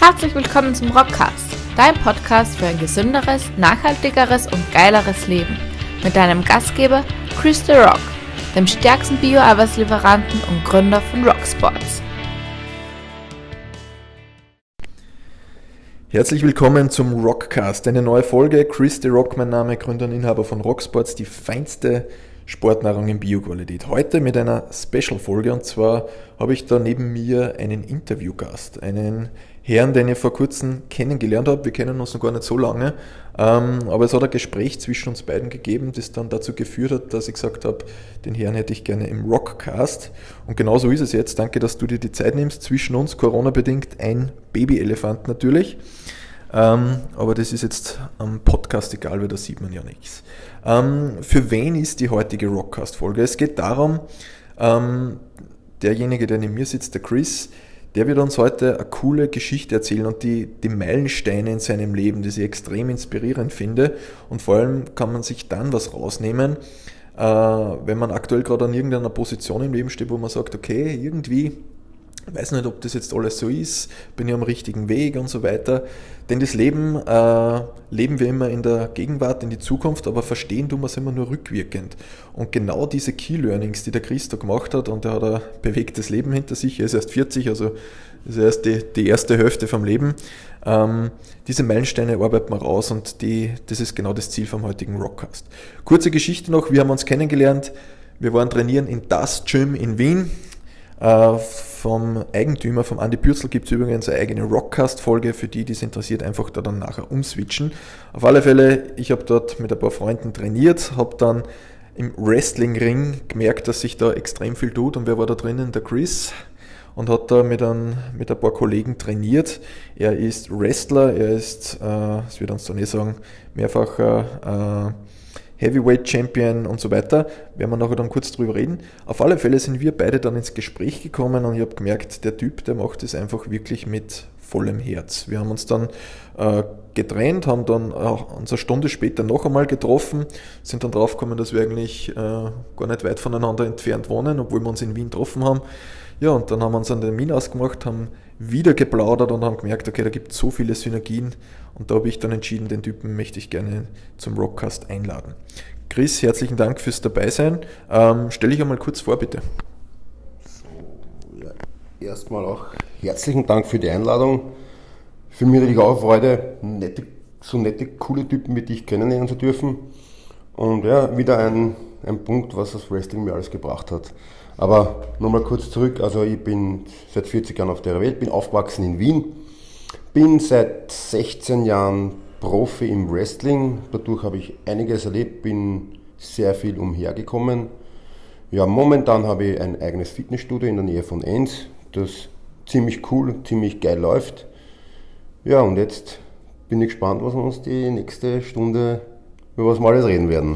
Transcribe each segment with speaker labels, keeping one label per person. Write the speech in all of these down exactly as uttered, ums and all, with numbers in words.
Speaker 1: Herzlich willkommen zum Rockcast, dein Podcast für ein gesünderes, nachhaltigeres und geileres Leben. Mit deinem Gastgeber Chris The Rock, dem stärksten Bio-Eiweißlieferanten und Gründer von Rocksports.
Speaker 2: Herzlich willkommen zum Rockcast, eine neue Folge. Chris The Rock, mein Name, Gründer und Inhaber von Rocksports, die feinste Sportnahrung in Bioqualität. Heute mit einer Special-Folge, und zwar habe ich da neben mir einen Interviewgast, einen Herrn, den ich vor kurzem kennengelernt habe. Wir kennen uns noch gar nicht so lange, ähm, aber es hat ein Gespräch zwischen uns beiden gegeben, das dann dazu geführt hat, dass ich gesagt habe, den Herrn hätte ich gerne im Rockcast. Und genau so ist es jetzt. Danke, dass du dir die Zeit nimmst. Zwischen uns, Corona-bedingt, ein Babyelefant natürlich. Ähm, aber das ist jetzt am Podcast egal, weil da sieht man ja nichts. Ähm, für wen ist die heutige Rockcast-Folge? Es geht darum, ähm, derjenige, der neben mir sitzt, der Chris, der wird uns heute eine coole Geschichte erzählen und die, die Meilensteine in seinem Leben, die ich extrem inspirierend finde. Und vor allem kann man sich dann was rausnehmen, äh, wenn man aktuell gerade an irgendeiner Position im Leben steht, wo man sagt, okay, irgendwie, ich weiß nicht, ob das jetzt alles so ist, bin ich am richtigen Weg und so weiter. Denn das Leben äh, leben wir immer in der Gegenwart, in die Zukunft, aber verstehen tun wir es immer nur rückwirkend. Und genau diese Key Learnings, die der Christo gemacht hat, und er hat ein bewegtes Leben hinter sich, er ist erst vierzig, also ist erst die, die erste Hälfte vom Leben. Ähm, diese Meilensteine arbeiten wir raus, und die, das ist genau das Ziel vom heutigen Rockcast. Kurze Geschichte noch, wir haben uns kennengelernt, wir waren trainieren in das Gym in Wien. Uh, vom Eigentümer, vom Andi Bürzel, gibt es übrigens eine eigene Rockcast-Folge, für die, die es interessiert, einfach da dann nachher umswitchen. Auf alle Fälle, ich habe dort mit ein paar Freunden trainiert, habe dann im Wrestling-Ring gemerkt, dass sich da extrem viel tut, und wer war da drinnen? Der Chris, und hat da mit ein, mit ein paar Kollegen trainiert. Er ist Wrestler, er ist, äh, das wird uns dann eh sagen, mehrfacher äh, Heavyweight Champion und so weiter, werden wir nachher dann kurz drüber reden. Auf alle Fälle sind wir beide dann ins Gespräch gekommen, und ich habe gemerkt, der Typ, der macht das einfach wirklich mit vollem Herz. Wir haben uns dann äh, getrennt, haben dann äh, uns eine Stunde später noch einmal getroffen, sind dann draufgekommen, dass wir eigentlich äh, gar nicht weit voneinander entfernt wohnen, obwohl wir uns in Wien getroffen haben. Ja, und dann haben wir uns einen Termin ausgemacht, haben wieder geplaudert und haben gemerkt, okay, da gibt es so viele Synergien, und da habe ich dann entschieden, den Typen möchte ich gerne zum Rockcast einladen. Chris, herzlichen Dank fürs Dabeisein. Ähm, stell dich einmal kurz vor, bitte.
Speaker 3: So, ja, erstmal auch herzlichen Dank für die Einladung. Für mich natürlich auch eine Freude, nette, so nette, coole Typen wie dich kennenlernen zu dürfen. Und ja, wieder ein, ein Punkt, was das Wrestling mir alles gebracht hat. Aber nochmal kurz zurück, also ich bin seit vierzig Jahren auf der Welt, bin aufgewachsen in Wien, bin seit sechzehn Jahren Profi im Wrestling, dadurch habe ich einiges erlebt, bin sehr viel umhergekommen. Ja, momentan habe ich ein eigenes Fitnessstudio in der Nähe von Enns, das ziemlich cool, ziemlich geil läuft. Ja, und jetzt bin ich gespannt, was wir uns die nächste Stunde, über was wir alles reden werden.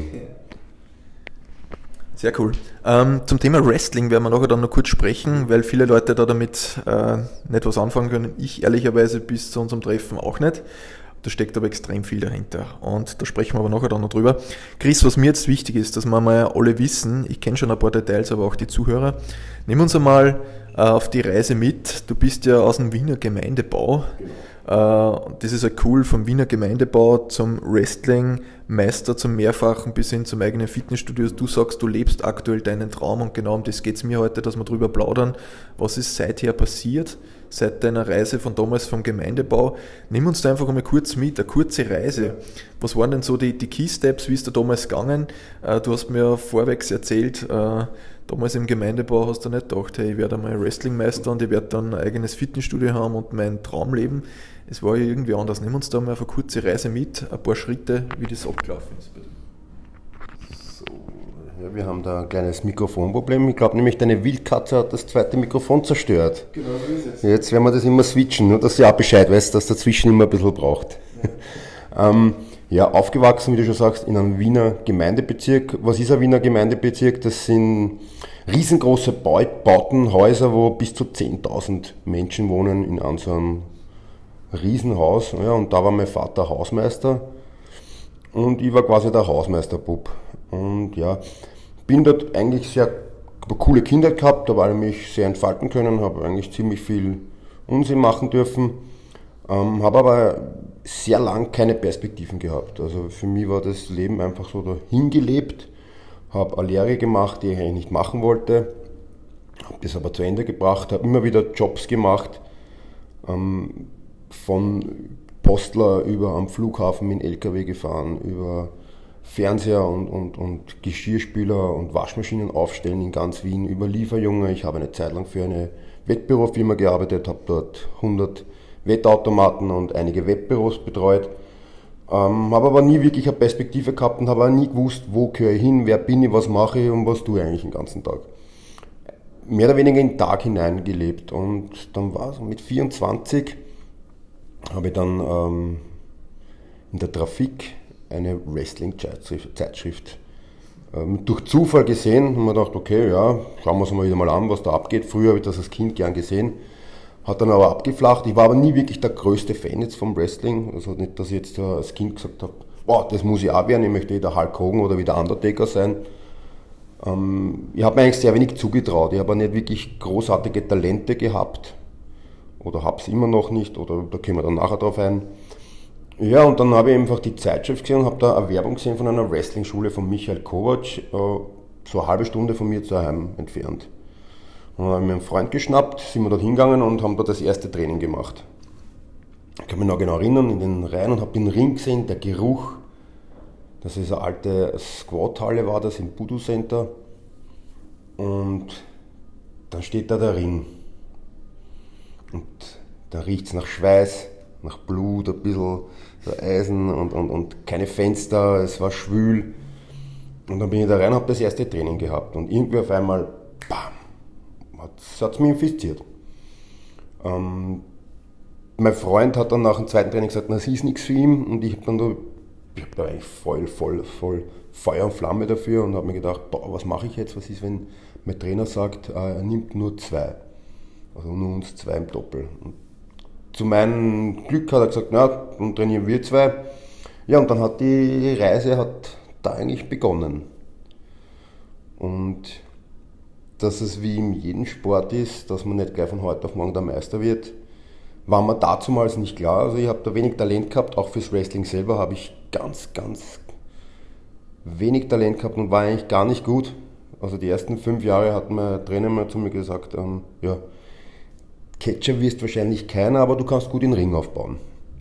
Speaker 2: Sehr cool. Ähm, zum Thema Wrestling werden wir nachher dann noch kurz sprechen, weil viele Leute da damit äh, nicht was anfangen können. Ich ehrlicherweise bis zu unserem Treffen auch nicht. Da steckt aber extrem viel dahinter, und da sprechen wir aber nachher dann noch drüber. Chris, was mir jetzt wichtig ist, dass wir mal alle wissen, ich kenne schon ein paar Details, aber auch die Zuhörer, nimm uns einmal äh, auf die Reise mit. Du bist ja aus dem Wiener Gemeindebau. Genau. Das ist ja cool, vom Wiener Gemeindebau zum Wrestling-Meister, zum Mehrfachen bis hin zum eigenen Fitnessstudio. Du sagst, du lebst aktuell deinen Traum, und genau um das geht es mir heute, dass wir drüber plaudern. Was ist seither passiert, seit deiner Reise von damals vom Gemeindebau? Nimm uns da einfach einmal kurz mit, eine kurze Reise. Was waren denn so die, die Key Steps, wie ist da damals gegangen? Du hast mir ja vorwegs erzählt, damals im Gemeindebau hast du nicht gedacht, hey, ich werde einmal Wrestling-Meister und ich werde dann ein eigenes Fitnessstudio haben und meinen Traum leben. Es war ja irgendwie anders. Nimm uns da mal auf eine kurze Reise mit, ein paar Schritte, wie das abgelaufen ist.
Speaker 3: So, ja, wir haben da ein kleines Mikrofonproblem. Ich glaube nämlich, deine Wildkatze hat das zweite Mikrofon zerstört. Genau, so ist es. Jetzt werden wir das immer switchen, nur dass sie auch Bescheid weiß, dass dazwischen immer ein bisschen braucht. Ja. ähm, ja, aufgewachsen, wie du schon sagst, in einem Wiener Gemeindebezirk. Was ist ein Wiener Gemeindebezirk? Das sind riesengroße Bauten, Häuser, wo bis zu zehntausend Menschen wohnen in einem so einem Riesenhaus. Ja, und da war mein Vater Hausmeister und ich war quasi der Hausmeisterbub. Und ja, bin dort eigentlich sehr eine coole Kindheit gehabt, habe mich sehr entfalten können, habe eigentlich ziemlich viel Unsinn machen dürfen. Ähm, habe aber sehr lang keine Perspektiven gehabt. Also für mich war das Leben einfach so dahingelebt. Habe eine Lehre gemacht, die ich eigentlich nicht machen wollte. Habe das aber zu Ende gebracht, habe immer wieder Jobs gemacht. Ähm, von Postler über am Flughafen mit L K W gefahren, über Fernseher und, und, und Geschirrspüler und Waschmaschinen aufstellen in ganz Wien, über Lieferjunge. Ich habe eine Zeit lang für eine Wettbürofirma gearbeitet, habe dort hundert Wettautomaten und einige Wettbüros betreut. Ähm, habe aber nie wirklich eine Perspektive gehabt und habe auch nie gewusst, wo gehöre ich hin, wer bin ich, was mache ich und was tue ich eigentlich den ganzen Tag. Mehr oder weniger in den Tag hinein gelebt. Und dann war es mit vierundzwanzig, habe ich dann ähm, in der Trafik eine Wrestling-Zeitschrift ähm, durch Zufall gesehen und mir gedacht, okay, ja, schauen wir uns mal wieder mal an, was da abgeht. Früher habe ich das als Kind gern gesehen, hat dann aber abgeflacht. Ich war aber nie wirklich der größte Fan jetzt vom Wrestling. Also nicht, dass ich jetzt als Kind gesagt habe, wow, das muss ich auch werden, ich möchte wie der Hulk Hogan oder wie der Undertaker sein. Ähm, ich habe mir eigentlich sehr wenig zugetraut. Ich habe auch nicht wirklich großartige Talente gehabt. Oder habe es immer noch nicht, oder da kommen wir dann nachher drauf ein. Ja, und dann habe ich einfach die Zeitschrift gesehen und habe da eine Werbung gesehen von einer Wrestling-Schule von Michael Kovac, äh, so eine halbe Stunde von mir zu Hause entfernt. Und dann habe ich mir einen Freund geschnappt, sind wir dort hingegangen und haben dort das erste Training gemacht. Ich kann mich noch genau erinnern, in den Reihen und habe den Ring gesehen, der Geruch. Das ist eine alte Squat-Halle, war das im Budo Center. Und dann steht da der Ring. Und da riecht es nach Schweiß, nach Blut, ein bisschen so Eisen und, und, und keine Fenster, es war schwül. Und dann bin ich da rein und habe das erste Training gehabt. Und irgendwie auf einmal, bam, hat es mich infiziert. Ähm, mein Freund hat dann nach dem zweiten Training gesagt, das ist nichts für ihn. Und ich habe dann da, ich hab da eigentlich voll, voll, voll Feuer und Flamme dafür und habe mir gedacht, boah, was mache ich jetzt? Was ist, wenn mein Trainer sagt, er nimmt nur zwei? Also nur uns zwei im Doppel. Und zu meinem Glück hat er gesagt, na, dann trainieren wir zwei. Ja, und dann hat die Reise hat da eigentlich begonnen. Und dass es wie in jedem Sport ist, dass man nicht gleich von heute auf morgen der Meister wird, war mir dazumals nicht klar. Also ich habe da wenig Talent gehabt, auch fürs Wrestling selber habe ich ganz, ganz wenig Talent gehabt und war eigentlich gar nicht gut. Also die ersten fünf Jahre hat mein Trainer mal zu mir gesagt, ähm, ja, Catcher wirst wahrscheinlich keiner, aber du kannst gut den Ring aufbauen.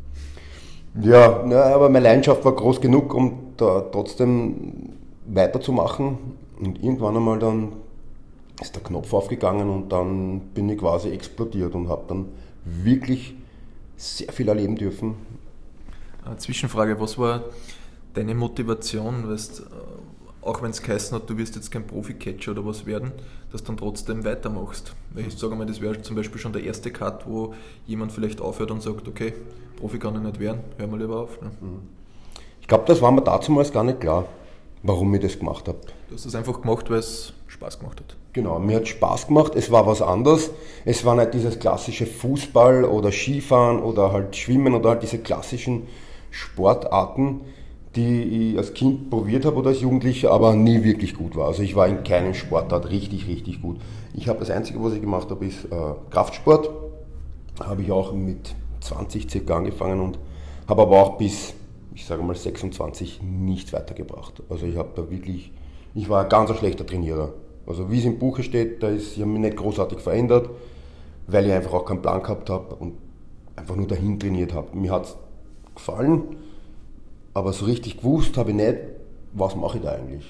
Speaker 3: Ja, ja, aber meine Leidenschaft war groß genug, um da trotzdem weiterzumachen. Und irgendwann einmal dann ist der Knopf aufgegangen und dann bin ich quasi explodiert und habe dann wirklich sehr viel erleben dürfen.
Speaker 2: Eine Zwischenfrage, was war deine Motivation, weißt, auch wenn es geheißen hat, du wirst jetzt kein Profi-Catcher oder was werden, dass du dann trotzdem weitermachst? Weil ich sage mal, das wäre zum Beispiel schon der erste Cut, wo jemand vielleicht aufhört und sagt, okay, Profi kann ich nicht werden, hör mal lieber auf. Ne?
Speaker 3: Ich glaube, das war mir damals gar nicht klar, warum ich das gemacht habe.
Speaker 2: Du hast das einfach gemacht, weil es Spaß gemacht hat.
Speaker 3: Genau, mir hat Spaß gemacht, es war was anderes. Es war nicht dieses klassische Fußball oder Skifahren oder halt Schwimmen oder halt diese klassischen Sportarten, die ich als Kind probiert habe oder als Jugendlicher, aber nie wirklich gut war. Also ich war in keinem Sportart richtig, richtig gut. Ich habe das Einzige, was ich gemacht habe, ist äh, Kraftsport. Habe ich auch mit zwanzig circa angefangen und habe aber auch bis, ich sage mal, sechsundzwanzig nichts weitergebracht. Also ich habe da wirklich, ich war ein ganz schlechter Trainierer. Also wie es im Buche steht, da ist, ich habe mich nicht großartig verändert, weil ich einfach auch keinen Plan gehabt habe und einfach nur dahin trainiert habe. Mir hat es gefallen, aber so richtig gewusst habe ich nicht, was mache ich da eigentlich.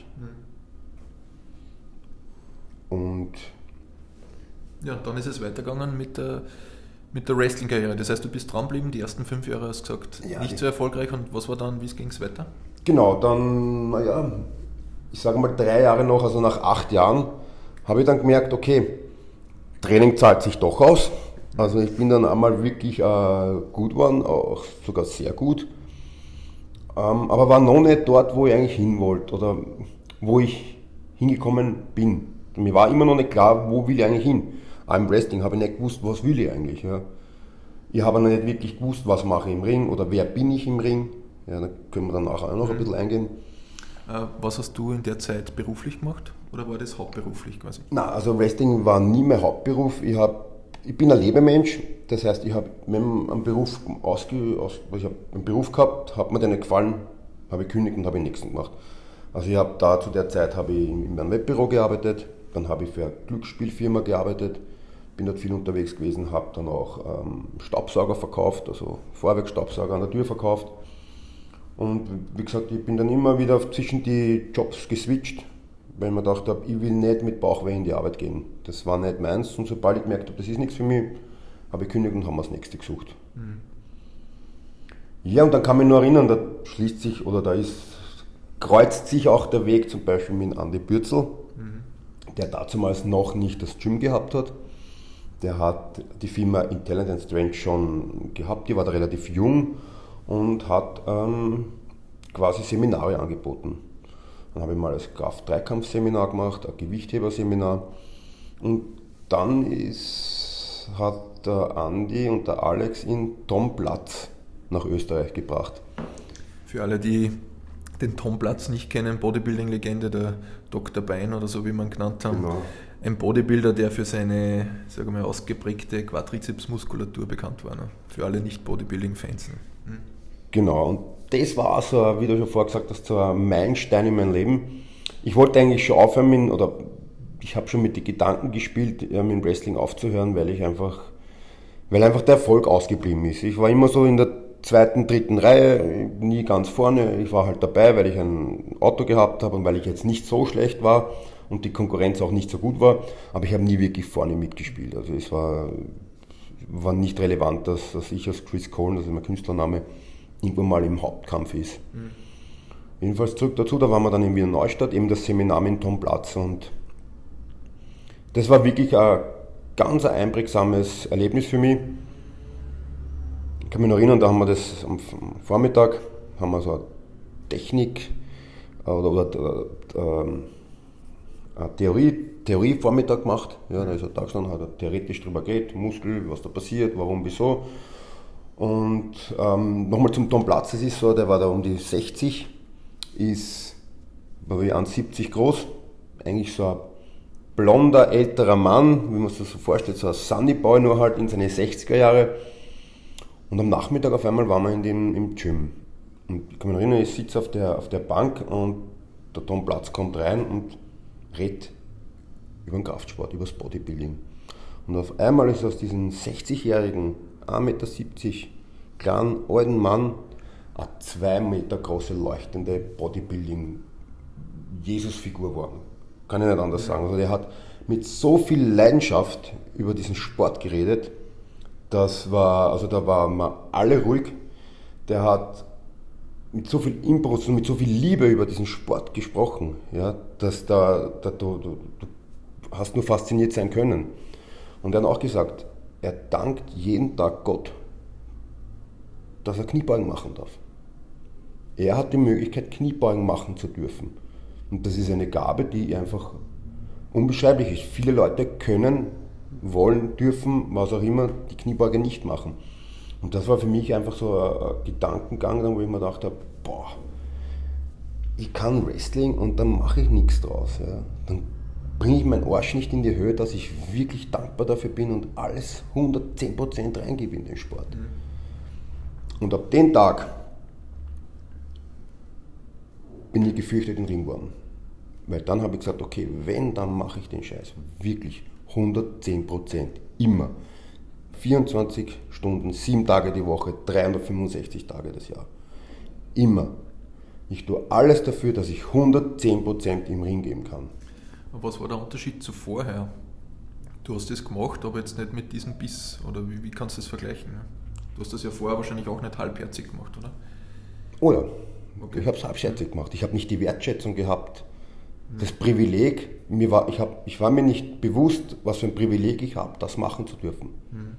Speaker 3: Und
Speaker 2: ja, dann ist es weitergegangen mit der, mit der Wrestling-Karriere. Das heißt, du bist dran geblieben, die ersten fünf Jahre hast du gesagt, ja, nicht so erfolgreich. Und was war dann, wie ging es weiter?
Speaker 3: Genau, dann, naja, ich sage mal drei Jahre noch, also nach acht Jahren, habe ich dann gemerkt, okay, Training zahlt sich doch aus. Also ich bin dann einmal wirklich äh, gut geworden, auch sogar sehr gut. Ähm, aber war noch nicht dort, wo ich eigentlich hin wollte oder wo ich hingekommen bin. Mir war immer noch nicht klar, wo will ich eigentlich hin. Auch im Wrestling habe ich nicht gewusst, was will ich eigentlich. Ja. Ich habe noch nicht wirklich gewusst, was mache ich im Ring oder wer bin ich im Ring. Ja, da können wir dann nachher auch noch ein bisschen eingehen.
Speaker 2: Was hast du in der Zeit beruflich gemacht oder war das hauptberuflich quasi?
Speaker 3: Nein, also Wrestling war nie mein Hauptberuf. Ich, hab, ich bin ein Lebemensch. Das heißt, ich habe einen Beruf ausge, aus, ich habe einen Beruf gehabt, hat mir der nicht gefallen, habe ich gekündigt und habe den nächsten gemacht. Also ich habe da zu der Zeit habe ich in einem Webbüro gearbeitet, dann habe ich für eine Glücksspielfirma gearbeitet, bin dort viel unterwegs gewesen, habe dann auch ähm, Staubsauger verkauft, also Vorwerkstaubsauger an der Tür verkauft. Und wie gesagt, ich bin dann immer wieder zwischen die Jobs geswitcht, weil ich mir gedacht habe, ich will nicht mit Bauchweh in die Arbeit gehen. Das war nicht meins und sobald ich gemerkt habe, das ist nichts für mich, habe ich gekündigt und haben wir das nächste gesucht. Mhm. Ja, und dann kann mich nur erinnern, da schließt sich oder da ist, kreuzt sich auch der Weg zum Beispiel mit Andi Bürzel, mhm. der damals noch nicht das Gym gehabt hat. Der hat die Firma Intelligent and Strength schon gehabt, die war da relativ jung und hat ähm, quasi Seminare angeboten. Dann habe ich mal das Kraft-Dreikampf-Seminar gemacht, ein Gewichtheber-Seminar und dann ist, hat der Andi und der Alex ihn Tom Platz nach Österreich gebracht.
Speaker 2: Für alle, die den Tom Platz nicht kennen, Bodybuilding-Legende, der Doktor Bein oder so wie man ihn genannt haben. Genau. Ein Bodybuilder, der für seine, sagen wir mal, ausgeprägte Quadrizepsmuskulatur bekannt war. Ne? Für alle Nicht-Bodybuilding-Fans. Hm?
Speaker 3: Genau, und das war so, wie du schon vorher gesagt hast, so ein Meilenstein in meinem Leben. Ich wollte eigentlich schon aufhören, mit, oder ich habe schon mit den Gedanken gespielt, mit dem Wrestling aufzuhören, weil ich einfach, weil einfach der Erfolg ausgeblieben ist. Ich war immer so in der zweiten, dritten Reihe, nie ganz vorne. Ich war halt dabei, weil ich ein Auto gehabt habe und weil ich jetzt nicht so schlecht war und die Konkurrenz auch nicht so gut war, aber ich habe nie wirklich vorne mitgespielt. Also es war, war nicht relevant, dass, dass ich als Chris Cole, das ist mein Künstlername, irgendwann mal im Hauptkampf ist. Mhm. Jedenfalls zurück dazu, da waren wir dann in Wiener Neustadt, eben das Seminar mit Tom Platz und das war wirklich ein ganz einprägsames Erlebnis für mich. Ich kann mich noch erinnern, da haben wir das am Vormittag, haben wir so eine Technik oder, oder, oder eine Theorie, Theorie-Vormittag gemacht. Ja, da ist ein Tag gestanden, hat er theoretisch drüber geht, Muskel, was da passiert, warum, wieso. Und ähm, nochmal zum Tom Platz, das ist so, der war da um die sechzig, ist, war wie eins Komma siebzig groß, eigentlich so ein blonder, älterer Mann, wie man sich das so vorstellt, so ein Sunnyboy, nur halt in seine sechziger Jahre. Und am Nachmittag auf einmal waren wir in dem, im Gym. Und ich kann mich erinnern, ich sitze auf der, auf der Bank und der Tom Platz kommt rein und redet über den Kraftsport, über das Bodybuilding. Und auf einmal ist aus diesem sechzigjährigen, ein Meter siebzig kleinen, alten Mann eine zwei Meter große, leuchtende Bodybuilding-Jesus-Figur geworden. Kann ich nicht anders sagen. Also der hat mit so viel Leidenschaft über diesen Sport geredet, das war, also da waren wir alle ruhig. Der hat mit so viel Inbrunst und mit so viel Liebe über diesen Sport gesprochen, ja, dass da, da du, du, du hast nur fasziniert sein können. Und er hat auch gesagt, er dankt jeden Tag Gott, dass er Kniebeugen machen darf. Er hat die Möglichkeit, Kniebeugen machen zu dürfen. Und das ist eine Gabe, die einfach unbeschreiblich ist. Viele Leute können, wollen, dürfen, was auch immer, die Kniebeuge nicht machen. Und das war für mich einfach so ein Gedankengang, wo ich mir gedacht habe, boah, ich kann Wrestling und dann mache ich nichts draus. Ja. Dann bringe ich meinen Arsch nicht in die Höhe, dass ich wirklich dankbar dafür bin und alles hundertzehn Prozent reingebe in den Sport. Mhm. Und ab dem Tag bin ich gefürchtet im Ring geworden. Weil dann habe ich gesagt, okay, wenn, dann mache ich den Scheiß. Wirklich hundertzehn Prozent. Immer. vierundzwanzig Stunden, sieben Tage die Woche, dreihundertfünfundsechzig Tage das Jahr. Immer. Ich tue alles dafür, dass ich hundertzehn Prozent im Ring geben kann.
Speaker 2: Was war der Unterschied zu vorher? Du hast das gemacht, aber jetzt nicht mit diesem Biss. Oder wie, wie kannst du das vergleichen? Du hast das ja vorher wahrscheinlich auch nicht halbherzig gemacht, oder?
Speaker 3: Oh ja, okay. Ich habe es halbherzig gemacht. Ich habe nicht die Wertschätzung gehabt, das Privileg. Mir war, ich, hab, ich war mir nicht bewusst, was für ein Privileg ich habe, das machen zu dürfen. Mhm.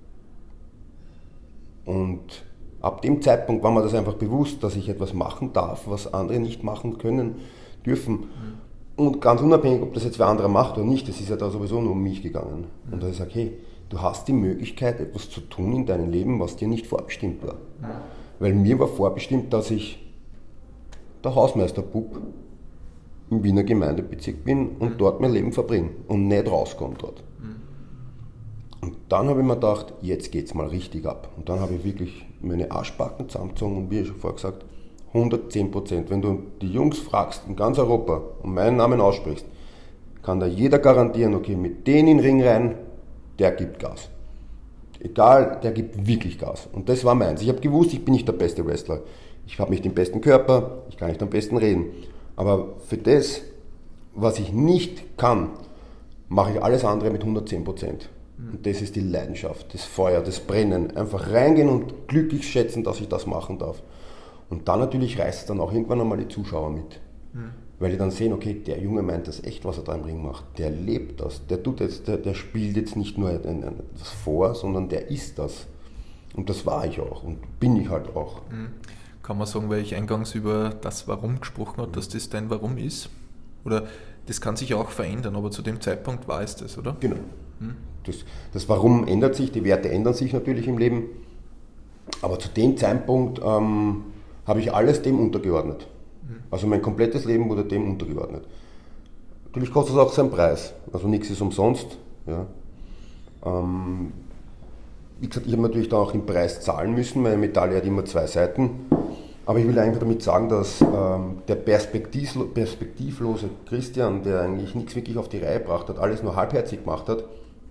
Speaker 3: Und ab dem Zeitpunkt war mir das einfach bewusst, dass ich etwas machen darf, was andere nicht machen können, dürfen. Mhm. Und ganz unabhängig, ob das jetzt wer anderer macht oder nicht, das ist ja da sowieso nur um mich gegangen. Mhm. Und da habe ich gesagt, hey, du hast die Möglichkeit, etwas zu tun in deinem Leben, was dir nicht vorbestimmt war. Mhm. Weil mir war vorbestimmt, dass ich der Hausmeisterbub im Wiener Gemeindebezirk bin und mhm. dort mein Leben verbringe und nicht rauskomme dort. Mhm. Und dann habe ich mir gedacht, jetzt geht es mal richtig ab. Und dann habe ich wirklich meine Arschbacken zusammengezogen und wie ich schon vorher gesagt, hundertzehn Prozent. Wenn du die Jungs fragst in ganz Europa und meinen Namen aussprichst, kann da jeder garantieren, okay, mit denen in den Ring rein, der gibt Gas. Egal, der gibt wirklich Gas. Und das war meins. Ich habe gewusst, ich bin nicht der beste Wrestler. Ich habe nicht den besten Körper, ich kann nicht am besten reden. Aber für das, was ich nicht kann, mache ich alles andere mit hundertzehn Prozent. Und das ist die Leidenschaft, das Feuer, das Brennen. Einfach reingehen und glücklich schätzen, dass ich das machen darf. Und dann natürlich reißt es dann auch irgendwann einmal die Zuschauer mit. Mhm. Weil die dann sehen, okay, der Junge meint das echt, was er da im Ring macht. Der lebt das. Der tut jetzt, der, der spielt jetzt nicht nur etwas vor, sondern der ist das. Und das war ich auch und bin ich halt auch.
Speaker 2: Mhm. Kann man sagen, weil ich eingangs über das Warum gesprochen habe, dass das dein Warum ist? Oder das kann sich auch verändern, aber zu dem Zeitpunkt war es das, oder?
Speaker 3: Genau. Mhm. Das, das Warum ändert sich, die Werte ändern sich natürlich im Leben. Aber zu dem Zeitpunkt ähm, habe ich alles dem untergeordnet. Also mein komplettes Leben wurde dem untergeordnet. Natürlich kostet es auch seinen Preis. Also nichts ist umsonst. Ja. Ähm, wie gesagt, ich habe natürlich da auch den Preis zahlen müssen. Meine Medaille hat immer zwei Seiten. Aber ich will einfach damit sagen, dass ähm, der perspektivlo- perspektivlose Christian, der eigentlich nichts wirklich auf die Reihe gebracht hat, alles nur halbherzig gemacht hat,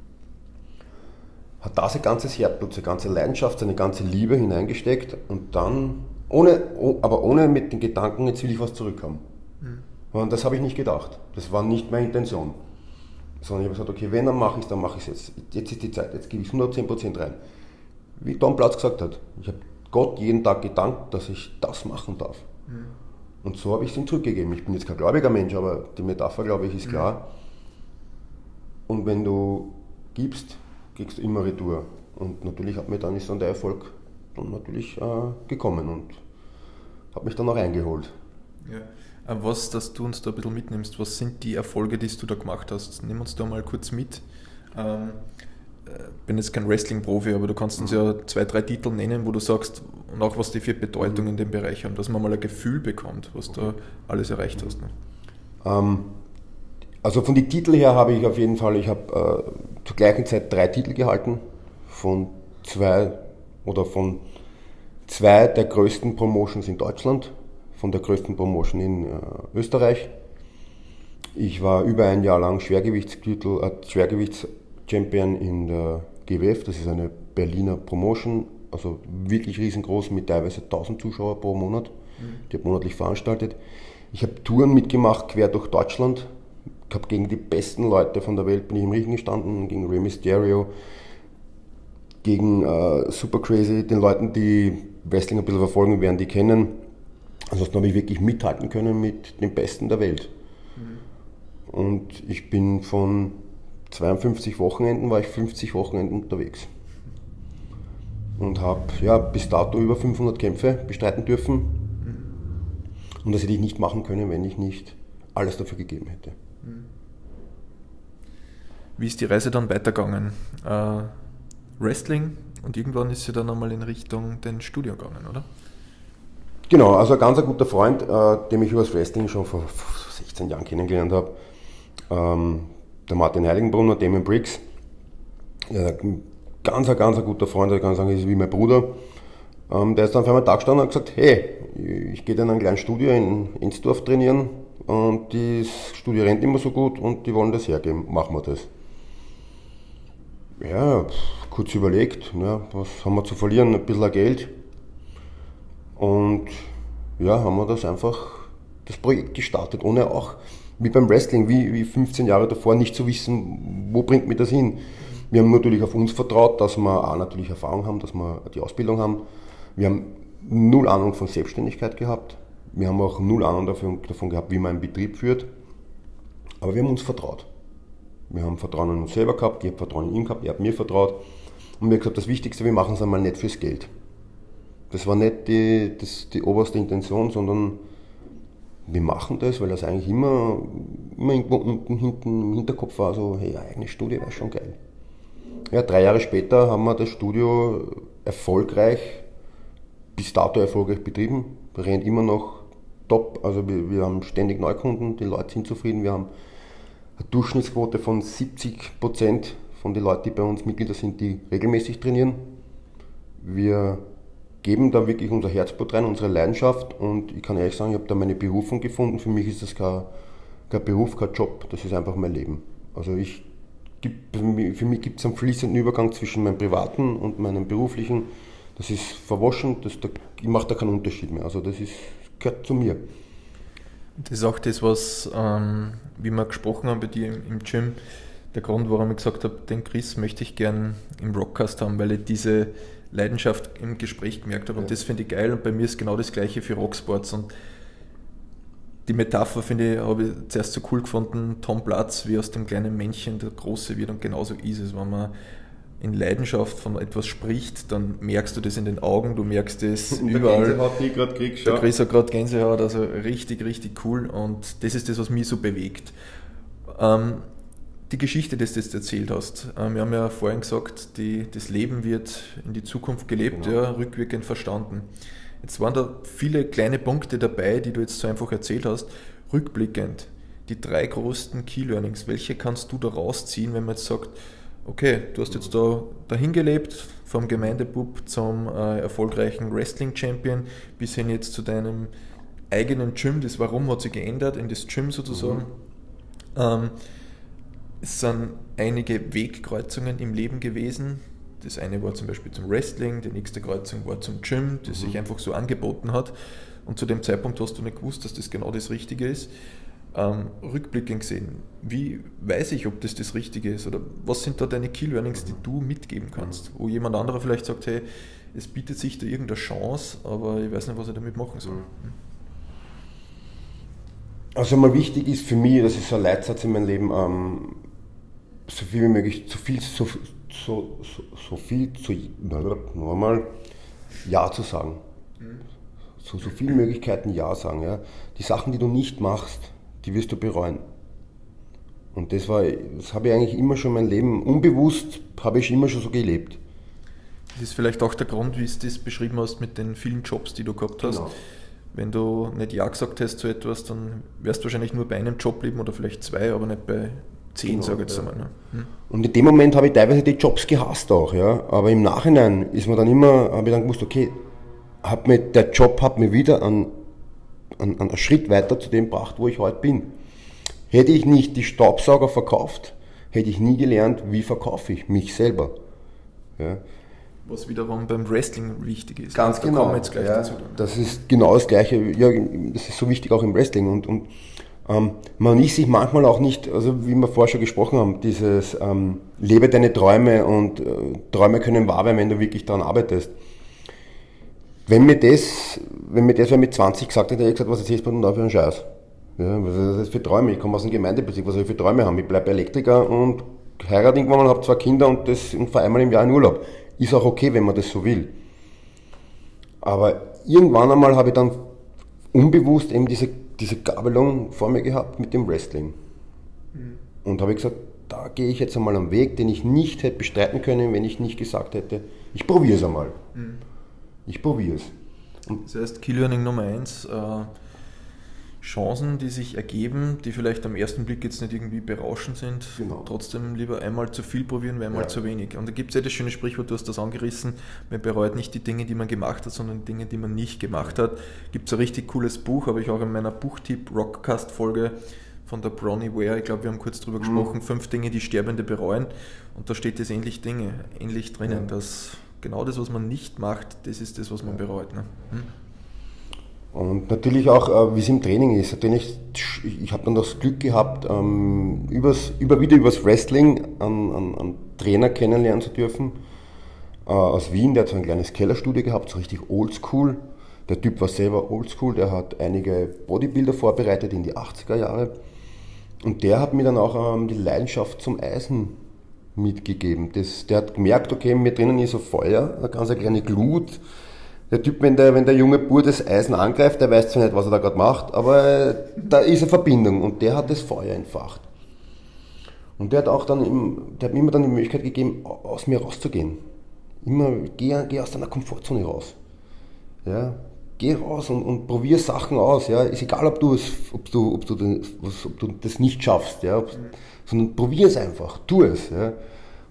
Speaker 3: hat da sein ganzes Herzblut, seine ganze Leidenschaft, seine ganze Liebe hineingesteckt und dann, ohne, aber ohne mit den Gedanken, jetzt will ich was zurückhaben. Mhm. Und das habe ich nicht gedacht. Das war nicht meine Intention. Sondern ich habe gesagt, okay, wenn, dann mache ich es, dann mache ich es jetzt. Jetzt ist die Zeit, jetzt gebe ich hundertzehn Prozent rein. Wie Tom Platz gesagt hat, ich habe Gott jeden Tag gedankt, dass ich das machen darf. Mhm. Und so habe ich es ihm zurückgegeben. Ich bin jetzt kein gläubiger Mensch, aber die Metapher, glaube ich, ist klar. Mhm. Und wenn du gibst, kriegst du immer Retour. Und natürlich hat mir dann, ist dann der Erfolg dann natürlich äh, gekommen und hat mich dann auch eingeholt.
Speaker 2: Ja. Was, dass du uns da ein bisschen mitnimmst, was sind die Erfolge, die du da gemacht hast? Nimm uns da mal kurz mit. Ähm, ich bin jetzt kein Wrestling-Profi, aber du kannst uns ja zwei, drei Titel nennen, wo du sagst, und auch was die für Bedeutung in dem Bereich haben, dass man mal ein Gefühl bekommt, was du alles erreicht hast. Ne?
Speaker 3: Ähm, also von den Titeln her habe ich auf jeden Fall, ich habe äh, zur gleichen Zeit drei Titel gehalten, von zwei oder von zwei der größten Promotions in Deutschland, von der größten Promotion in äh, Österreich. Ich war über ein Jahr lang Schwergewichtstitel, äh, Schwergewichtschampion in der G W F, das ist eine Berliner Promotion, also wirklich riesengroß mit teilweise tausend Zuschauer pro Monat, mhm. die habe monatlich veranstaltet. Ich habe Touren mitgemacht, quer durch Deutschland. Ich habe gegen die besten Leute von der Welt bin ich im Ring gestanden, gegen Rey Mysterio, gegen äh, Super Crazy, den Leuten, die Wrestling ein bisschen verfolgen werden, die kennen. Ansonsten habe ich wirklich mithalten können mit den Besten der Welt. Mhm. Und ich bin von zweiundfünfzig Wochenenden, war ich fünfzig Wochenenden unterwegs. Und habe ja, bis dato über fünfhundert Kämpfe bestreiten dürfen. Mhm. Und das hätte ich nicht machen können, wenn ich nicht alles dafür gegeben hätte.
Speaker 2: Wie ist die Reise dann weitergegangen? Äh, Wrestling und irgendwann ist sie dann einmal in Richtung den Studio gegangen, oder?
Speaker 3: Genau, also ein ganz guter Freund, äh, den ich über das Wrestling schon vor sechzehn Jahren kennengelernt habe, ähm, der Martin Heiligenbrunner, Damon Briggs, äh, ganz, ein, ganz ein guter Freund, ich kann sagen, ist wie mein Bruder. Ähm, der ist dann auf einmal da gestanden und hat gesagt, hey, ich gehe in ein kleines Studio in Ensdorf trainieren und das Studio rennt immer so gut und die wollen das hergeben, machen wir das. Ja, kurz überlegt, ja, was haben wir zu verlieren, ein bisschen Geld. Und ja, haben wir das einfach, das Projekt gestartet, ohne auch, wie beim Wrestling, wie, wie fünfzehn Jahre davor, nicht zu wissen, wo bringt mich das hin. Wir haben natürlich auf uns vertraut, dass wir auch natürlich Erfahrung haben, dass wir die Ausbildung haben. Wir haben null Ahnung von Selbstständigkeit gehabt. Wir haben auch null Ahnung davon, davon gehabt, wie man einen Betrieb führt. Aber wir haben uns vertraut. Wir haben Vertrauen in uns selber gehabt, ich habe Vertrauen in ihn gehabt, er hat mir vertraut. Und wir haben gesagt, das Wichtigste, wir machen es einmal nicht fürs Geld. Das war nicht die, das, die oberste Intention, sondern wir machen das, weil das eigentlich immer, immer irgendwo unten hinten im Hinterkopf war, so, hey, eine eigene Studio wäre schon geil. Ja, drei Jahre später haben wir das Studio erfolgreich, bis dato erfolgreich betrieben. Wir rennt immer noch top, also wir, wir haben ständig Neukunden, die Leute sind zufrieden, wir haben eine Durchschnittsquote von siebzig Prozent von den Leuten, die bei uns Mitglieder sind, die regelmäßig trainieren. Wir geben da wirklich unser Herzblut rein, unsere Leidenschaft, und ich kann ehrlich sagen, ich habe da meine Berufung gefunden. Für mich ist das kein, kein Beruf, kein Job, das ist einfach mein Leben. Also ich, für mich gibt es einen fließenden Übergang zwischen meinem privaten und meinem beruflichen. Das ist verwaschen, das, ich mache da keinen Unterschied mehr. Also das ist, gehört zu mir.
Speaker 2: Das ist auch das, was, ähm, wie wir gesprochen haben bei dir im, im Gym, der Grund, warum ich gesagt habe, den Chris möchte ich gern im Rockcast haben, weil ich diese Leidenschaft im Gespräch gemerkt habe, und ja. Das finde ich geil, und bei mir ist genau das Gleiche für Rocksports. Und die Metapher, finde ich, habe ich zuerst so cool gefunden, Tom Platz, wie aus dem kleinen Männchen der Große wird, und genauso ist es, wenn man in Leidenschaft von etwas spricht, dann merkst du das in den Augen, du merkst das überall.
Speaker 3: Gänsehaut, die ich gerade krieg,
Speaker 2: der Chris hat gerade Gänsehaut, also richtig, richtig cool, und das ist das, was mich so bewegt. Ähm, die Geschichte, die du jetzt erzählt hast, ähm, wir haben ja vorhin gesagt, die, das Leben wird in die Zukunft gelebt, genau. Ja, rückwirkend verstanden. Jetzt waren da viele kleine Punkte dabei, die du jetzt so einfach erzählt hast. Rückblickend, die drei größten Key Learnings, welche kannst du da rausziehen, wenn man jetzt sagt, okay, du hast jetzt da dahin gelebt, vom Gemeindebub zum äh, erfolgreichen Wrestling-Champion bis hin jetzt zu deinem eigenen Gym. Das Warum hat sich geändert in das Gym sozusagen. Mhm. Ähm, es sind einige Wegkreuzungen im Leben gewesen. Das eine war zum Beispiel zum Wrestling, die nächste Kreuzung war zum Gym, das mhm. sich einfach so angeboten hat. Und zu dem Zeitpunkt hast du nicht gewusst, dass das genau das Richtige ist. Ähm, rückblickend gesehen, wie weiß ich, ob das das Richtige ist, oder was sind da deine Key Learnings, die du mitgeben kannst, wo jemand anderer vielleicht sagt, hey, es bietet sich da irgendeine Chance, aber ich weiß nicht, was ich damit machen soll.
Speaker 3: Also mal wichtig ist für mich, das ist so ein Leitsatz in meinem Leben, ähm, so viel wie möglich, so viel, so, so, so, so viel zu, nochmal, Ja zu sagen. So, so viele Möglichkeiten Ja sagen. Ja. Die Sachen, die du nicht machst, die wirst du bereuen. Und das war, das habe ich eigentlich immer schon mein Leben, unbewusst habe ich immer schon so gelebt.
Speaker 2: Das ist vielleicht auch der Grund, wie du das beschrieben hast mit den vielen Jobs, die du gehabt hast. Genau. Wenn du nicht Ja gesagt hast zu etwas, dann wirst du wahrscheinlich nur bei einem Job leben oder vielleicht zwei, aber nicht bei zehn, genau, sage ich jetzt
Speaker 3: ja.
Speaker 2: einmal. Ne? Hm.
Speaker 3: Und in dem Moment habe ich teilweise die Jobs gehasst auch, ja. Aber im Nachhinein ist mir dann immer, habe ich dann gewusst, okay, hat mir, der Job hat mir wieder einen, einen, einen Schritt weiter zu dem gebracht, wo ich heute bin. Hätte ich nicht die Staubsauger verkauft, hätte ich nie gelernt, wie verkaufe ich mich selber. Ja.
Speaker 2: Was wiederum beim Wrestling wichtig ist.
Speaker 3: Ganz
Speaker 2: da
Speaker 3: genau.
Speaker 2: Kommen wir jetzt gleich
Speaker 3: ja,
Speaker 2: dazu.
Speaker 3: Das ist genau das Gleiche. Ja, das ist so wichtig auch im Wrestling. Und, und ähm, man ist sich manchmal auch nicht, also wie wir vorher schon gesprochen haben, dieses ähm, lebe deine Träume, und äh, Träume können wahr werden, wenn du wirklich daran arbeitest. Wenn mir das, wenn mir das wer mit zwanzig gesagt hätte, hätte ich gesagt, was erzählst du denn da für einen Scheiß? Ja, was ist das für Träume? Ich komme aus dem Gemeindebezirk, was soll ich für Träume haben? Ich bleibe Elektriker und heirate irgendwann und habe zwei Kinder und das und fahre einmal im Jahr in Urlaub. Ist auch okay, wenn man das so will. Aber irgendwann einmal habe ich dann unbewusst eben diese, diese Gabelung vor mir gehabt mit dem Wrestling. Mhm. Und habe gesagt, da gehe ich jetzt einmal einen Weg, den ich nicht hätte bestreiten können, wenn ich nicht gesagt hätte, ich probiere es einmal. Mhm. Ich probiere es.
Speaker 2: Das heißt, Key Learning Nummer eins, äh, Chancen, die sich ergeben, die vielleicht am ersten Blick jetzt nicht irgendwie berauschend sind, genau. Trotzdem lieber einmal zu viel probieren, wie einmal ja. zu wenig. Und da gibt es ja das schöne Sprichwort, du hast das angerissen, man bereut nicht die Dinge, die man gemacht hat, sondern die Dinge, die man nicht gemacht hat. Gibt es ein richtig cooles Buch, habe ich auch in meiner Buchtipp-Rockcast-Folge von der Bronnie Ware, ich glaube, wir haben kurz drüber mhm. gesprochen, fünf Dinge, die Sterbende bereuen. Und da steht das ähnlich Dinge, ähnlich drinnen, ja. dass genau das, was man nicht macht, das ist das, was man ja. bereut. Ne? Hm?
Speaker 3: Und natürlich auch, wie es im Training ist. Natürlich, ich habe dann das Glück gehabt, ähm, übers, über, wieder übers Wrestling einen, einen, einen Trainer kennenlernen zu dürfen, äh, aus Wien, der hat so ein kleines Kellerstudio gehabt, so richtig oldschool. Der Typ war selber oldschool, der hat einige Bodybuilder vorbereitet in die achtziger Jahre. Und der hat mir dann auch ähm, die Leidenschaft zum Eisen mitgegeben. Das, der hat gemerkt, okay, mir drinnen ist so Feuer, eine ganz kleine Glut. Der Typ, wenn der, wenn der junge Bub das Eisen angreift, der weiß zwar nicht, was er da gerade macht, aber da ist eine Verbindung und der hat das Feuer entfacht. Und der hat auch dann, im, der hat mir immer dann die Möglichkeit gegeben, aus mir rauszugehen. Immer, geh, geh aus deiner Komfortzone raus. Ja, geh raus und, und probier Sachen aus. Ja, ist egal, ob du es, ob du, ob du, das, ob du das nicht schaffst, ja, ob, sondern probier es einfach, tu es. Ja.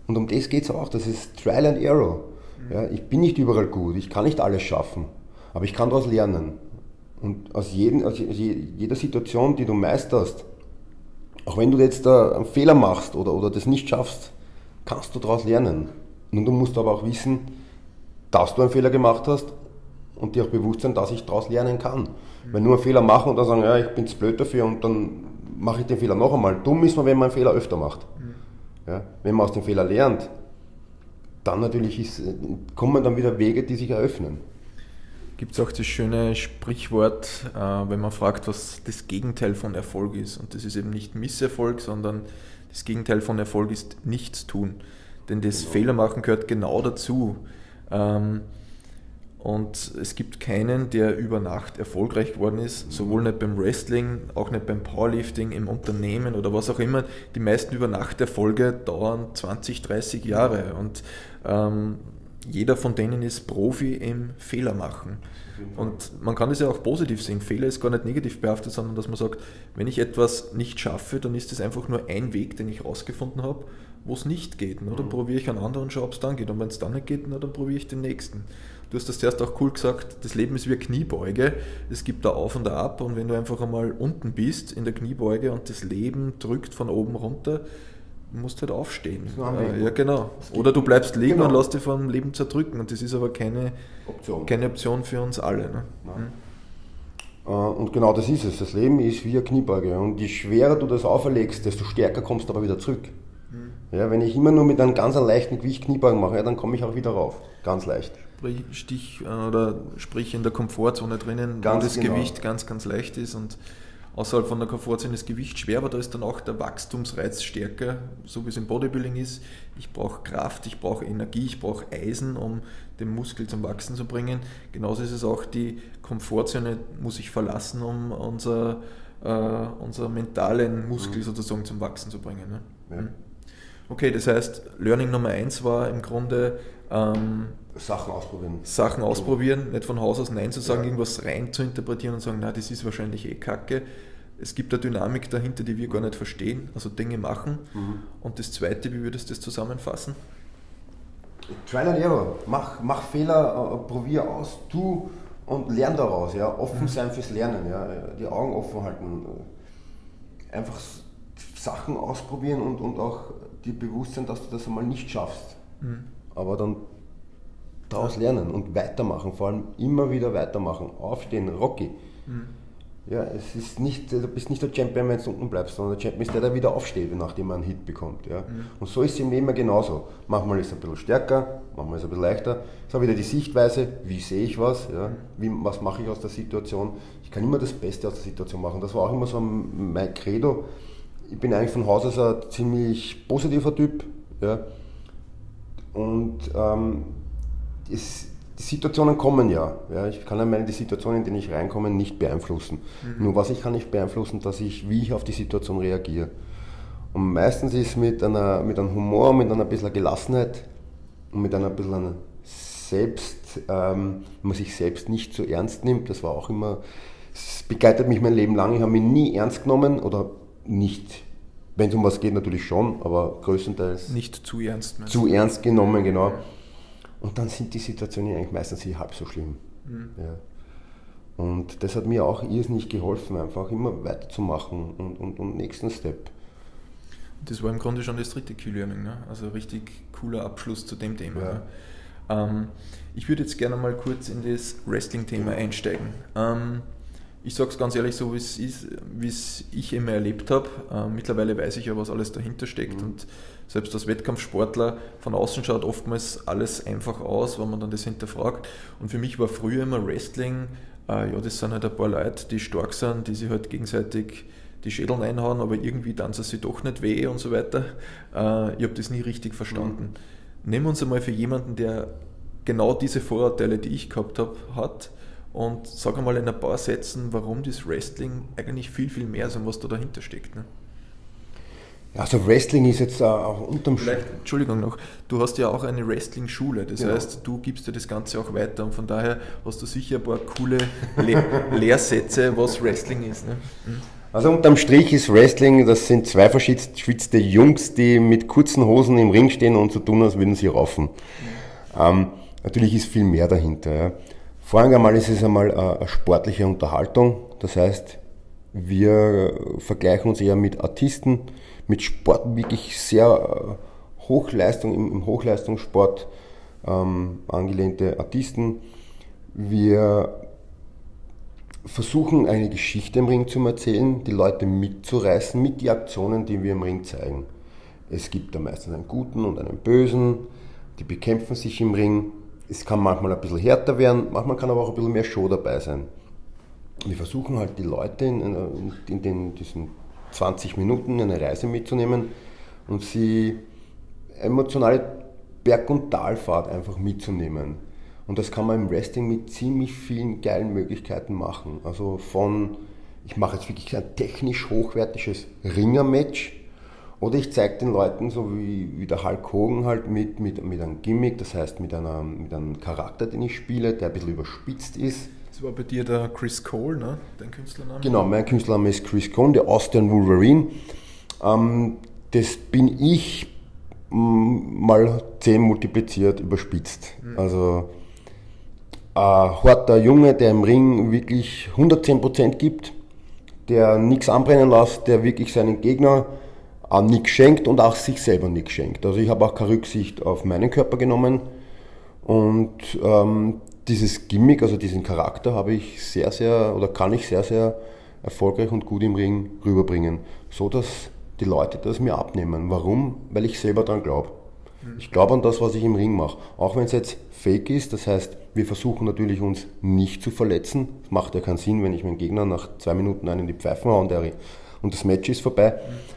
Speaker 3: Und um das geht es auch, das ist Trial and Error. Mhm. Ja, ich bin nicht überall gut, ich kann nicht alles schaffen, aber ich kann daraus lernen. Und aus, jedem, aus jeder Situation, die du meisterst, auch wenn du jetzt einen Fehler machst oder, oder das nicht schaffst, kannst du daraus lernen. Und du musst aber auch wissen, dass du einen Fehler gemacht hast und dir auch bewusst sein, dass ich daraus lernen kann. Mhm. Wenn nur einen Fehler machen und dann sagen, ja, ich bin zu blöd dafür und dann mache ich den Fehler noch einmal. Dumm ist man, wenn man einen Fehler öfter macht. Mhm. Ja, wenn man aus dem Fehler lernt, dann natürlich ist, kommen dann wieder Wege, die sich eröffnen.
Speaker 2: Gibt es auch das schöne Sprichwort, äh, wenn man fragt, was das Gegenteil von Erfolg ist. Und das ist eben nicht Misserfolg, sondern das Gegenteil von Erfolg ist Nichtstun. Denn das genau. Fehlermachen gehört genau dazu. Ähm, und es gibt keinen, der über Nacht erfolgreich geworden ist, sowohl nicht beim Wrestling, auch nicht beim Powerlifting, im Unternehmen oder was auch immer. Die meisten Über-Nacht-Erfolge dauern zwanzig, dreißig Jahre und ähm, jeder von denen ist Profi im Fehler machen. Und man kann das ja auch positiv sehen. Fehler ist gar nicht negativ behaftet, sondern dass man sagt, wenn ich etwas nicht schaffe, dann ist das einfach nur ein Weg, den ich rausgefunden habe, wo es nicht geht. Ne? Dann mhm. probiere ich einen anderen und schaue, ob es dann geht. Und wenn es dann nicht geht, na, dann probiere ich den nächsten. Du hast das zuerst auch cool gesagt, das Leben ist wie eine Kniebeuge. Es gibt da auf und da ab. Und wenn du einfach einmal unten bist in der Kniebeuge und das Leben drückt von oben runter, du musst halt aufstehen. Äh, ja, genau. Oder du bleibst liegen genau. und lässt dich vom Leben zerdrücken. Und das ist aber keine Option, keine Option für uns alle. Ne?
Speaker 3: Hm. Und genau das ist es. Das Leben ist wie eine Kniebeuge. Und je schwerer du das auferlegst, desto stärker kommst du aber wieder zurück. Hm. Ja, wenn ich immer nur mit einem ganz leichten Gewicht Kniebeugen mache, ja, dann komme ich auch wieder rauf. Ganz leicht.
Speaker 2: Stich oder sprich in der Komfortzone drinnen, ganz wo das genau. Gewicht ganz, ganz leicht ist und außerhalb von der Komfortzone ist das Gewicht schwer, aber da ist dann auch der Wachstumsreiz stärker, so wie es im Bodybuilding ist. Ich brauche Kraft, ich brauche Energie, ich brauche Eisen, um den Muskel zum Wachsen zu bringen. Genauso ist es auch, die Komfortzone muss ich verlassen, um unser, äh, unser mentalen Muskel mhm. sozusagen zum Wachsen zu bringen. Ne? Ja. Okay, das heißt, Learning Nummer eins war im Grunde ähm,
Speaker 3: Sachen ausprobieren.
Speaker 2: Sachen ausprobieren, nicht von Haus aus Nein zu sagen, ja. irgendwas rein zu interpretieren und sagen, na, das ist wahrscheinlich eh Kacke. Es gibt eine Dynamik dahinter, die wir gar nicht verstehen, also Dinge machen. Mhm. Und das Zweite, wie würdest du das zusammenfassen?
Speaker 3: Trial and Error. Mach, mach Fehler, äh, probier aus, tu und lern daraus. Ja? Offen mhm. sein fürs Lernen, ja? Die Augen offen halten. Einfach Sachen ausprobieren und, und auch dir bewusst sein, dass du das einmal nicht schaffst. Mhm. Aber dann daraus lernen und weitermachen, vor allem immer wieder weitermachen, aufstehen, Rocky. Mhm. Ja, es ist nicht, du bist nicht der Champion, wenn du unten bleibst, sondern der Champion ist der, der wieder aufsteht, nachdem er einen Hit bekommt. Ja. Mhm. Und so ist es im Leben genauso. Manchmal ist es ein bisschen stärker, manchmal ist es ein bisschen leichter. Es ist auch wieder die Sichtweise, wie sehe ich was, ja, wie, was mache ich aus der Situation. Ich kann immer das Beste aus der Situation machen. Das war auch immer so mein Credo. Ich bin eigentlich von Haus aus ein ziemlich positiver Typ. Ja. Und ähm, es, die Situationen kommen ja. ja. Ich kann ja meine, die Situationen, in denen ich reinkomme, nicht beeinflussen. Mhm. Nur was ich kann nicht beeinflussen, dass ich, wie ich auf die Situation reagiere. Und meistens ist es mit, einer, mit einem Humor, mit einer bisschen Gelassenheit und mit einer bisschen Selbst, ähm, wenn man sich selbst nicht so ernst nimmt. Das war auch immer, es begleitet mich mein Leben lang. Ich habe mich nie ernst genommen oder nicht, wenn es um was geht, natürlich schon, aber größtenteils
Speaker 2: nicht zu ernst.
Speaker 3: Zu ernst genommen, genau. Und dann sind die Situationen eigentlich meistens nicht halb so schlimm. Mhm. Ja. Und das hat mir auch irrsinnig geholfen, einfach immer weiterzumachen und, und, und nächsten Step.
Speaker 2: Das war im Grunde schon das dritte Key-Learning, ne? Also richtig cooler Abschluss zu dem Thema. Ja. Ne? Ähm, ich würde jetzt gerne mal kurz in das Wrestling-Thema ja. einsteigen. Ähm, Ich sage es ganz ehrlich, so wie es ist, wie es ich immer erlebt habe. Äh, mittlerweile weiß ich ja, was alles dahinter steckt. Mhm. Und selbst als Wettkampfsportler von außen schaut oftmals alles einfach aus, wenn man dann das hinterfragt. Und für mich war früher immer Wrestling, äh, ja, das sind halt ein paar Leute, die stark sind, die sich halt gegenseitig die Schädel einhauen, aber irgendwie tun sie sich doch nicht weh und so weiter. Äh, ich habe das nie richtig verstanden. Mhm. Nehmen wir uns einmal für jemanden, der genau diese Vorurteile, die ich gehabt habe, hat. Und sag einmal in ein paar Sätzen, warum das Wrestling eigentlich viel, viel mehr ist und was da dahinter steckt. Ne?
Speaker 3: Also Wrestling ist jetzt auch unterm
Speaker 2: Vielleicht, Entschuldigung noch, du hast ja auch eine Wrestling-Schule, das ja. heißt, du gibst dir das Ganze auch weiter und von daher hast du sicher ein paar coole Le- Lehrsätze, was Wrestling ist. Ne? Mhm.
Speaker 3: Also unterm Strich ist Wrestling, das sind zwei verschwitzte Jungs, die mit kurzen Hosen im Ring stehen und so tun, als würden sie raufen. Mhm. Ähm, natürlich ist viel mehr dahinter. Ja. Vorhin einmal ist es einmal eine sportliche Unterhaltung, das heißt, wir vergleichen uns eher mit Artisten, mit Sport, wirklich sehr Hochleistung, im, im Hochleistungssport ähm, angelehnte Artisten. Wir versuchen eine Geschichte im Ring zu erzählen, die Leute mitzureißen mit den Aktionen, die wir im Ring zeigen. Es gibt da meistens einen Guten und einen Bösen, die bekämpfen sich im Ring. Es kann manchmal ein bisschen härter werden, manchmal kann aber auch ein bisschen mehr Show dabei sein. Wir versuchen halt die Leute in, in, in den, diesen zwanzig Minuten in eine Reise mitzunehmen und sie emotionale Berg- und Talfahrt einfach mitzunehmen. Und das kann man im Wrestling mit ziemlich vielen geilen Möglichkeiten machen. Also von, ich mache jetzt wirklich ein technisch hochwertiges Ringer-Match oder ich zeige den Leuten, so wie, wie der Hulk Hogan halt mit, mit, mit einem Gimmick, das heißt mit, einer, mit einem Charakter, den ich spiele, der ein bisschen überspitzt ist.
Speaker 2: Das war bei dir der Chris Cole, ne? Dein Künstlername?
Speaker 3: Genau, mein Künstlername ist Chris Cole, der Austrian Wolverine. Ähm, das bin ich m, mal zehn multipliziert, überspitzt. Mhm. Also ein harter Junge, der im Ring wirklich hundertzehn Prozent gibt, der nichts anbrennen lässt, der wirklich seinen Gegner auch nichts schenkt und auch sich selber nichts schenkt. Also ich habe auch keine Rücksicht auf meinen Körper genommen und ähm, dieses Gimmick, also diesen Charakter habe ich sehr, sehr oder kann ich sehr, sehr erfolgreich und gut im Ring rüberbringen, so dass die Leute das mir abnehmen. Warum? Weil ich selber daran glaube. Ich glaube an das, was ich im Ring mache. Auch wenn es jetzt fake ist, das heißt, wir versuchen natürlich uns nicht zu verletzen. Es macht ja keinen Sinn, wenn ich meinen Gegner nach zwei Minuten einen in die Pfeifen haue und, der, und das Match ist vorbei.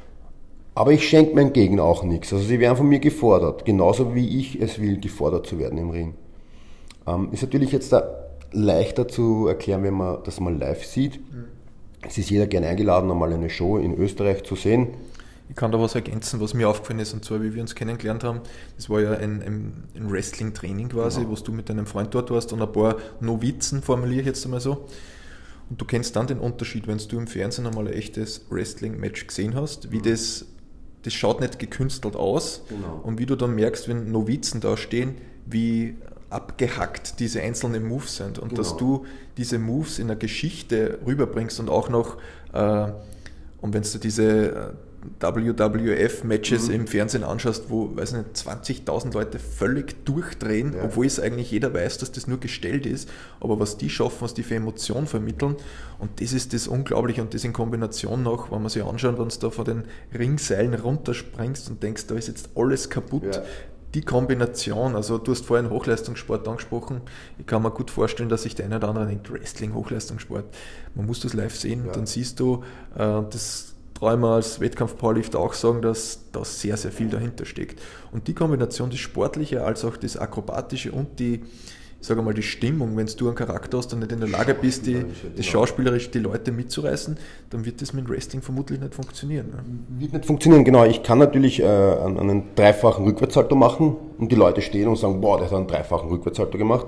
Speaker 3: Aber ich schenke meinem Gegner auch nichts. Also sie werden von mir gefordert, genauso wie ich es will, gefordert zu werden im Ring. Ähm, ist natürlich jetzt da leichter zu erklären, wenn man das mal live sieht. Mhm. Es ist jeder gerne eingeladen, einmal eine Show in Österreich zu sehen.
Speaker 2: Ich kann da was ergänzen, was mir aufgefallen ist, und zwar, wie wir uns kennengelernt haben, das war ja ein, ein, ein Wrestling-Training quasi, genau, wo du mit deinem Freund dort warst und ein paar Novizen, formuliere ich jetzt einmal so. Und du kennst dann den Unterschied, wenn du im Fernsehen einmal ein echtes Wrestling-Match gesehen hast, wie mhm. das, das schaut nicht gekünstelt aus, genau, und wie du dann merkst, wenn Novizen da stehen, wie abgehackt diese einzelnen Moves sind und genau, dass du diese Moves in der Geschichte rüberbringst und auch noch, äh, und wenn du diese W W F-Matches mhm. im Fernsehen anschaust, wo, weiß nicht, zwanzigtausend Leute völlig durchdrehen, ja, obwohl es eigentlich jeder weiß, dass das nur gestellt ist, aber was die schaffen, was die für Emotionen vermitteln, und das ist das Unglaubliche, und das in Kombination noch, wenn man sich anschaut, wenn du da von den Ringseilen runterspringst und denkst, da ist jetzt alles kaputt, ja, die Kombination, also du hast vorhin Hochleistungssport angesprochen, ich kann mir gut vorstellen, dass sich der eine oder andere denkt, Wrestling, Hochleistungssport, man muss das live sehen, ja, dann siehst du, äh, das dreimal als Wettkampf-Powerlifter auch sagen, dass da sehr, sehr viel dahinter steckt. Und die Kombination, das Sportliche als auch das Akrobatische und die, ich sage mal, die Stimmung, wenn du einen Charakter hast und nicht in der Lage bist, die, das schauspielerisch die Leute mitzureißen, dann wird das mit Wrestling vermutlich nicht funktionieren. Ne?
Speaker 3: Wird nicht funktionieren, genau. Ich kann natürlich äh, einen dreifachen Rückwärtssalto machen und die Leute stehen und sagen, boah, der hat einen dreifachen Rückwärtssalto gemacht.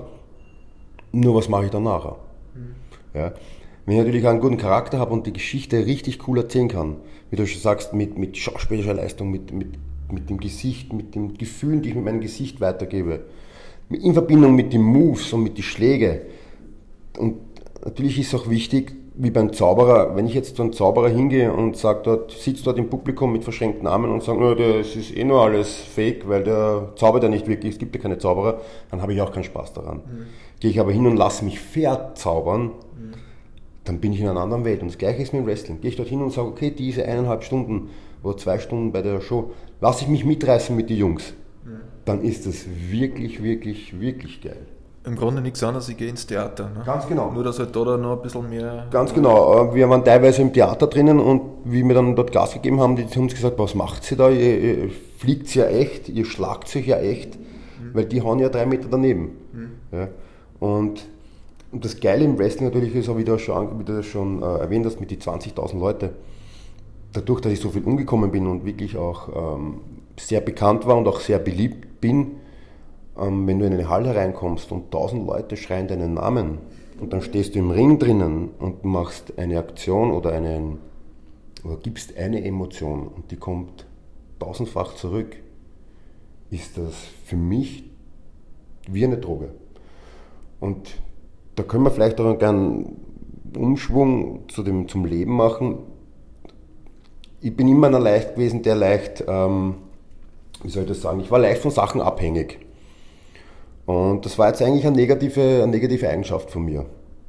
Speaker 3: Nur was mache ich dann nachher? Mhm. Ja. Wenn ich natürlich einen guten Charakter habe und die Geschichte richtig cool erzählen kann, wie du schon sagst, mit, mit schauspielerischer Leistung, mit, mit, mit dem Gesicht, mit den Gefühlen, die ich mit meinem Gesicht weitergebe, in Verbindung mit den Moves und mit den Schlägen. Und natürlich ist es auch wichtig, wie beim Zauberer, wenn ich jetzt zu einem Zauberer hingehe und sage, dort sitzt dort im Publikum mit verschränkten Armen und sage, no, das ist eh nur alles fake, weil der zaubert ja nicht wirklich, es gibt ja keine Zauberer, dann habe ich auch keinen Spaß daran. Mhm. Gehe ich aber hin und lasse mich verzaubern, mhm. dann bin ich in einer anderen Welt. Und das Gleiche ist mit dem Wrestling. Gehe ich dort hin und sage, okay, diese eineinhalb Stunden oder zwei Stunden bei der Show, lasse ich mich mitreißen mit den Jungs. Mhm. Dann ist das wirklich, wirklich, wirklich geil.
Speaker 2: Im Grunde nichts anderes, ich gehe ins Theater. Ne?
Speaker 3: Ganz genau.
Speaker 2: Nur, dass halt da noch ein bisschen mehr...
Speaker 3: Ganz genau. Wir waren teilweise im Theater drinnen und wie wir dann dort Gas gegeben haben, die haben uns gesagt, was macht ihr da? Ihr, ihr fliegt ja echt, ihr schlagt euch ja echt, mhm. weil die hauen ja drei Meter daneben. Mhm. Ja. Und, und das Geile im Wrestling natürlich ist, wie du schon, wie du schon äh, erwähnt hast, mit den zwanzigtausend Leuten, dadurch, dass ich so viel umgekommen bin und wirklich auch ähm, sehr bekannt war und auch sehr beliebt bin, ähm, wenn du in eine Halle reinkommst und tausend Leute schreien deinen Namen und dann stehst du im Ring drinnen und machst eine Aktion oder einen, gibst oder gibst eine Emotion und die kommt tausendfach zurück, ist das für mich wie eine Droge. Und da können wir vielleicht auch einen kleinen Umschwung zu dem, zum Leben machen. Ich bin immer einer leicht gewesen, der leicht, ähm, wie soll ich das sagen, ich war leicht von Sachen abhängig. Und das war jetzt eigentlich eine negative, eine negative Eigenschaft von mir.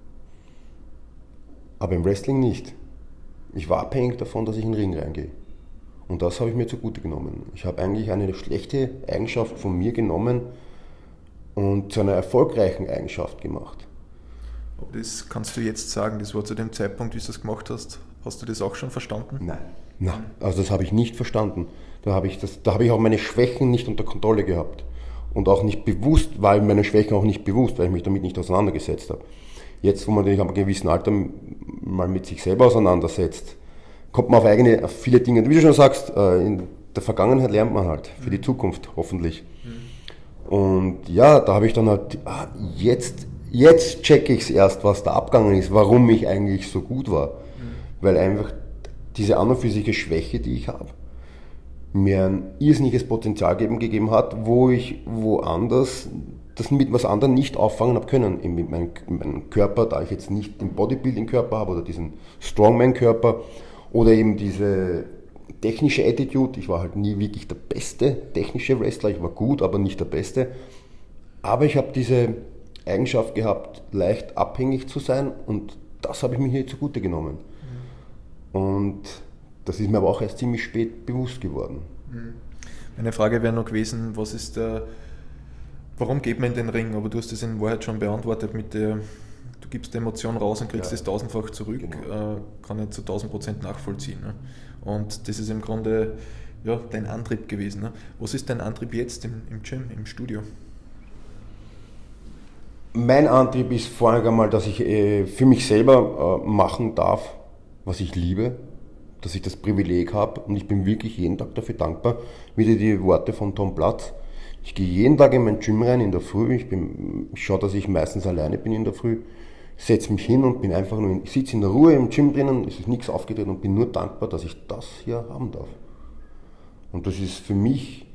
Speaker 3: Aber im Wrestling nicht. Ich war abhängig davon, dass ich in den Ring reingehe. Und das habe ich mir zugute genommen. Ich habe eigentlich eine schlechte Eigenschaft von mir genommen und zu einer erfolgreichen Eigenschaft gemacht.
Speaker 2: Aber das kannst du jetzt sagen, das war zu dem Zeitpunkt, wie du das gemacht hast, hast du das auch schon verstanden?
Speaker 3: Nein. Nein, also das habe ich nicht verstanden. Da habe ich, das, da habe ich auch meine Schwächen nicht unter Kontrolle gehabt. Und auch nicht bewusst, weil meine Schwächen auch nicht bewusst, weil ich mich damit nicht auseinandergesetzt habe. Jetzt, wo man sich ab einem gewissen Alter mal mit sich selber auseinandersetzt, kommt man auf eigene, auf viele Dinge. Wie du schon sagst, in der Vergangenheit lernt man halt, für die Zukunft hoffentlich. Mhm. Und ja, da habe ich dann halt, ah, jetzt, jetzt checke ich es erst, was da abgegangen ist, warum ich eigentlich so gut war. Mhm. Weil einfach diese an und für sich Schwäche, die ich habe, mir ein irrsinniges Potenzial geben, gegeben hat, wo ich woanders das mit was anderem nicht auffangen habe können. Mit meinem, meinem Körper, da ich jetzt nicht den Bodybuilding-Körper habe oder diesen Strongman-Körper oder eben diese technische Attitude. Ich war halt nie wirklich der beste technische Wrestler, ich war gut, aber nicht der Beste. Aber ich habe diese Eigenschaft gehabt, leicht abhängig zu sein und das habe ich mir hier zugute genommen. Mhm. Und das ist mir aber auch erst ziemlich spät bewusst geworden.
Speaker 2: Meine Frage wäre noch gewesen, was ist der, warum geht man in den Ring? Aber du hast das in Wahrheit schon beantwortet mit der, du gibst die Emotion raus und kriegst ja. das tausendfach zurück, genau. äh, kann ich zu tausend Prozent nachvollziehen. Ne? Und das ist im Grunde ja, dein Antrieb gewesen. Ne? Was ist dein Antrieb jetzt im, im Gym, im Studio?
Speaker 3: Mein Antrieb ist vorrangig einmal, dass ich äh, für mich selber äh, machen darf, was ich liebe. Dass ich das Privileg habe und ich bin wirklich jeden Tag dafür dankbar. Wieder die Worte von Tom Platz. Ich gehe jeden Tag in mein Gym rein in der Früh. Ich, bin, ich schaue, dass ich meistens alleine bin in der Früh. Setze mich hin und bin einfach nur, in, ich sitze in der Ruhe im Gym drinnen, es ist nichts aufgedreht und bin nur dankbar, dass ich das hier haben darf. Und das ist für mich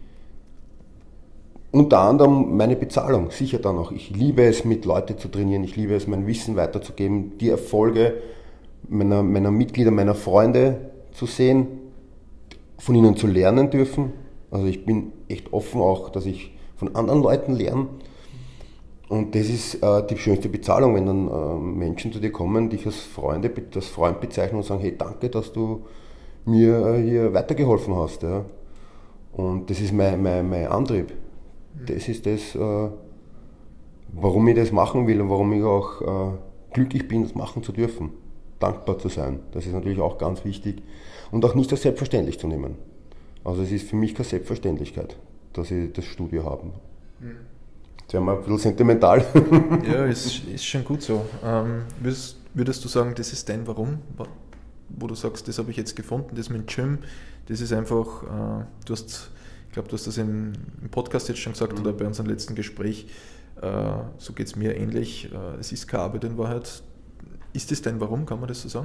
Speaker 3: unter anderem meine Bezahlung, sicher dann auch. Ich liebe es, mit Leuten zu trainieren, ich liebe es, mein Wissen weiterzugeben, die Erfolge meiner, meiner Mitglieder, meiner Freunde zu sehen, von ihnen zu lernen dürfen. Also ich bin echt offen auch, dass ich von anderen Leuten lerne. Und das ist äh, die schönste Bezahlung, wenn dann äh, Menschen zu dir kommen, dich als, Freunde, als Freund bezeichnen und sagen, hey, danke, dass du mir äh, hier weitergeholfen hast. Ja. Und das ist mein, mein, mein Antrieb. Das ist das, äh, warum ich das machen will und warum ich auch äh, glücklich bin, das machen zu dürfen. Dankbar zu sein. Das ist natürlich auch ganz wichtig. Und auch nicht als selbstverständlich zu nehmen. Also es ist für mich keine Selbstverständlichkeit, dass ich das Studio habe. Jetzt werden wir ein bisschen sentimental.
Speaker 2: Ja, ist, ist schon gut so. Ähm, würdest, würdest du sagen, das ist dein Warum? Wo du sagst, das habe ich jetzt gefunden, das mit dem Gym, das ist einfach, äh, du hast, ich glaube, du hast das im, im Podcast jetzt schon gesagt, mhm. oder bei unserem letzten Gespräch, äh, so geht es mir ähnlich, äh, es ist keine Arbeit in Wahrheit. Ist das dein Warum, kann man das so sagen?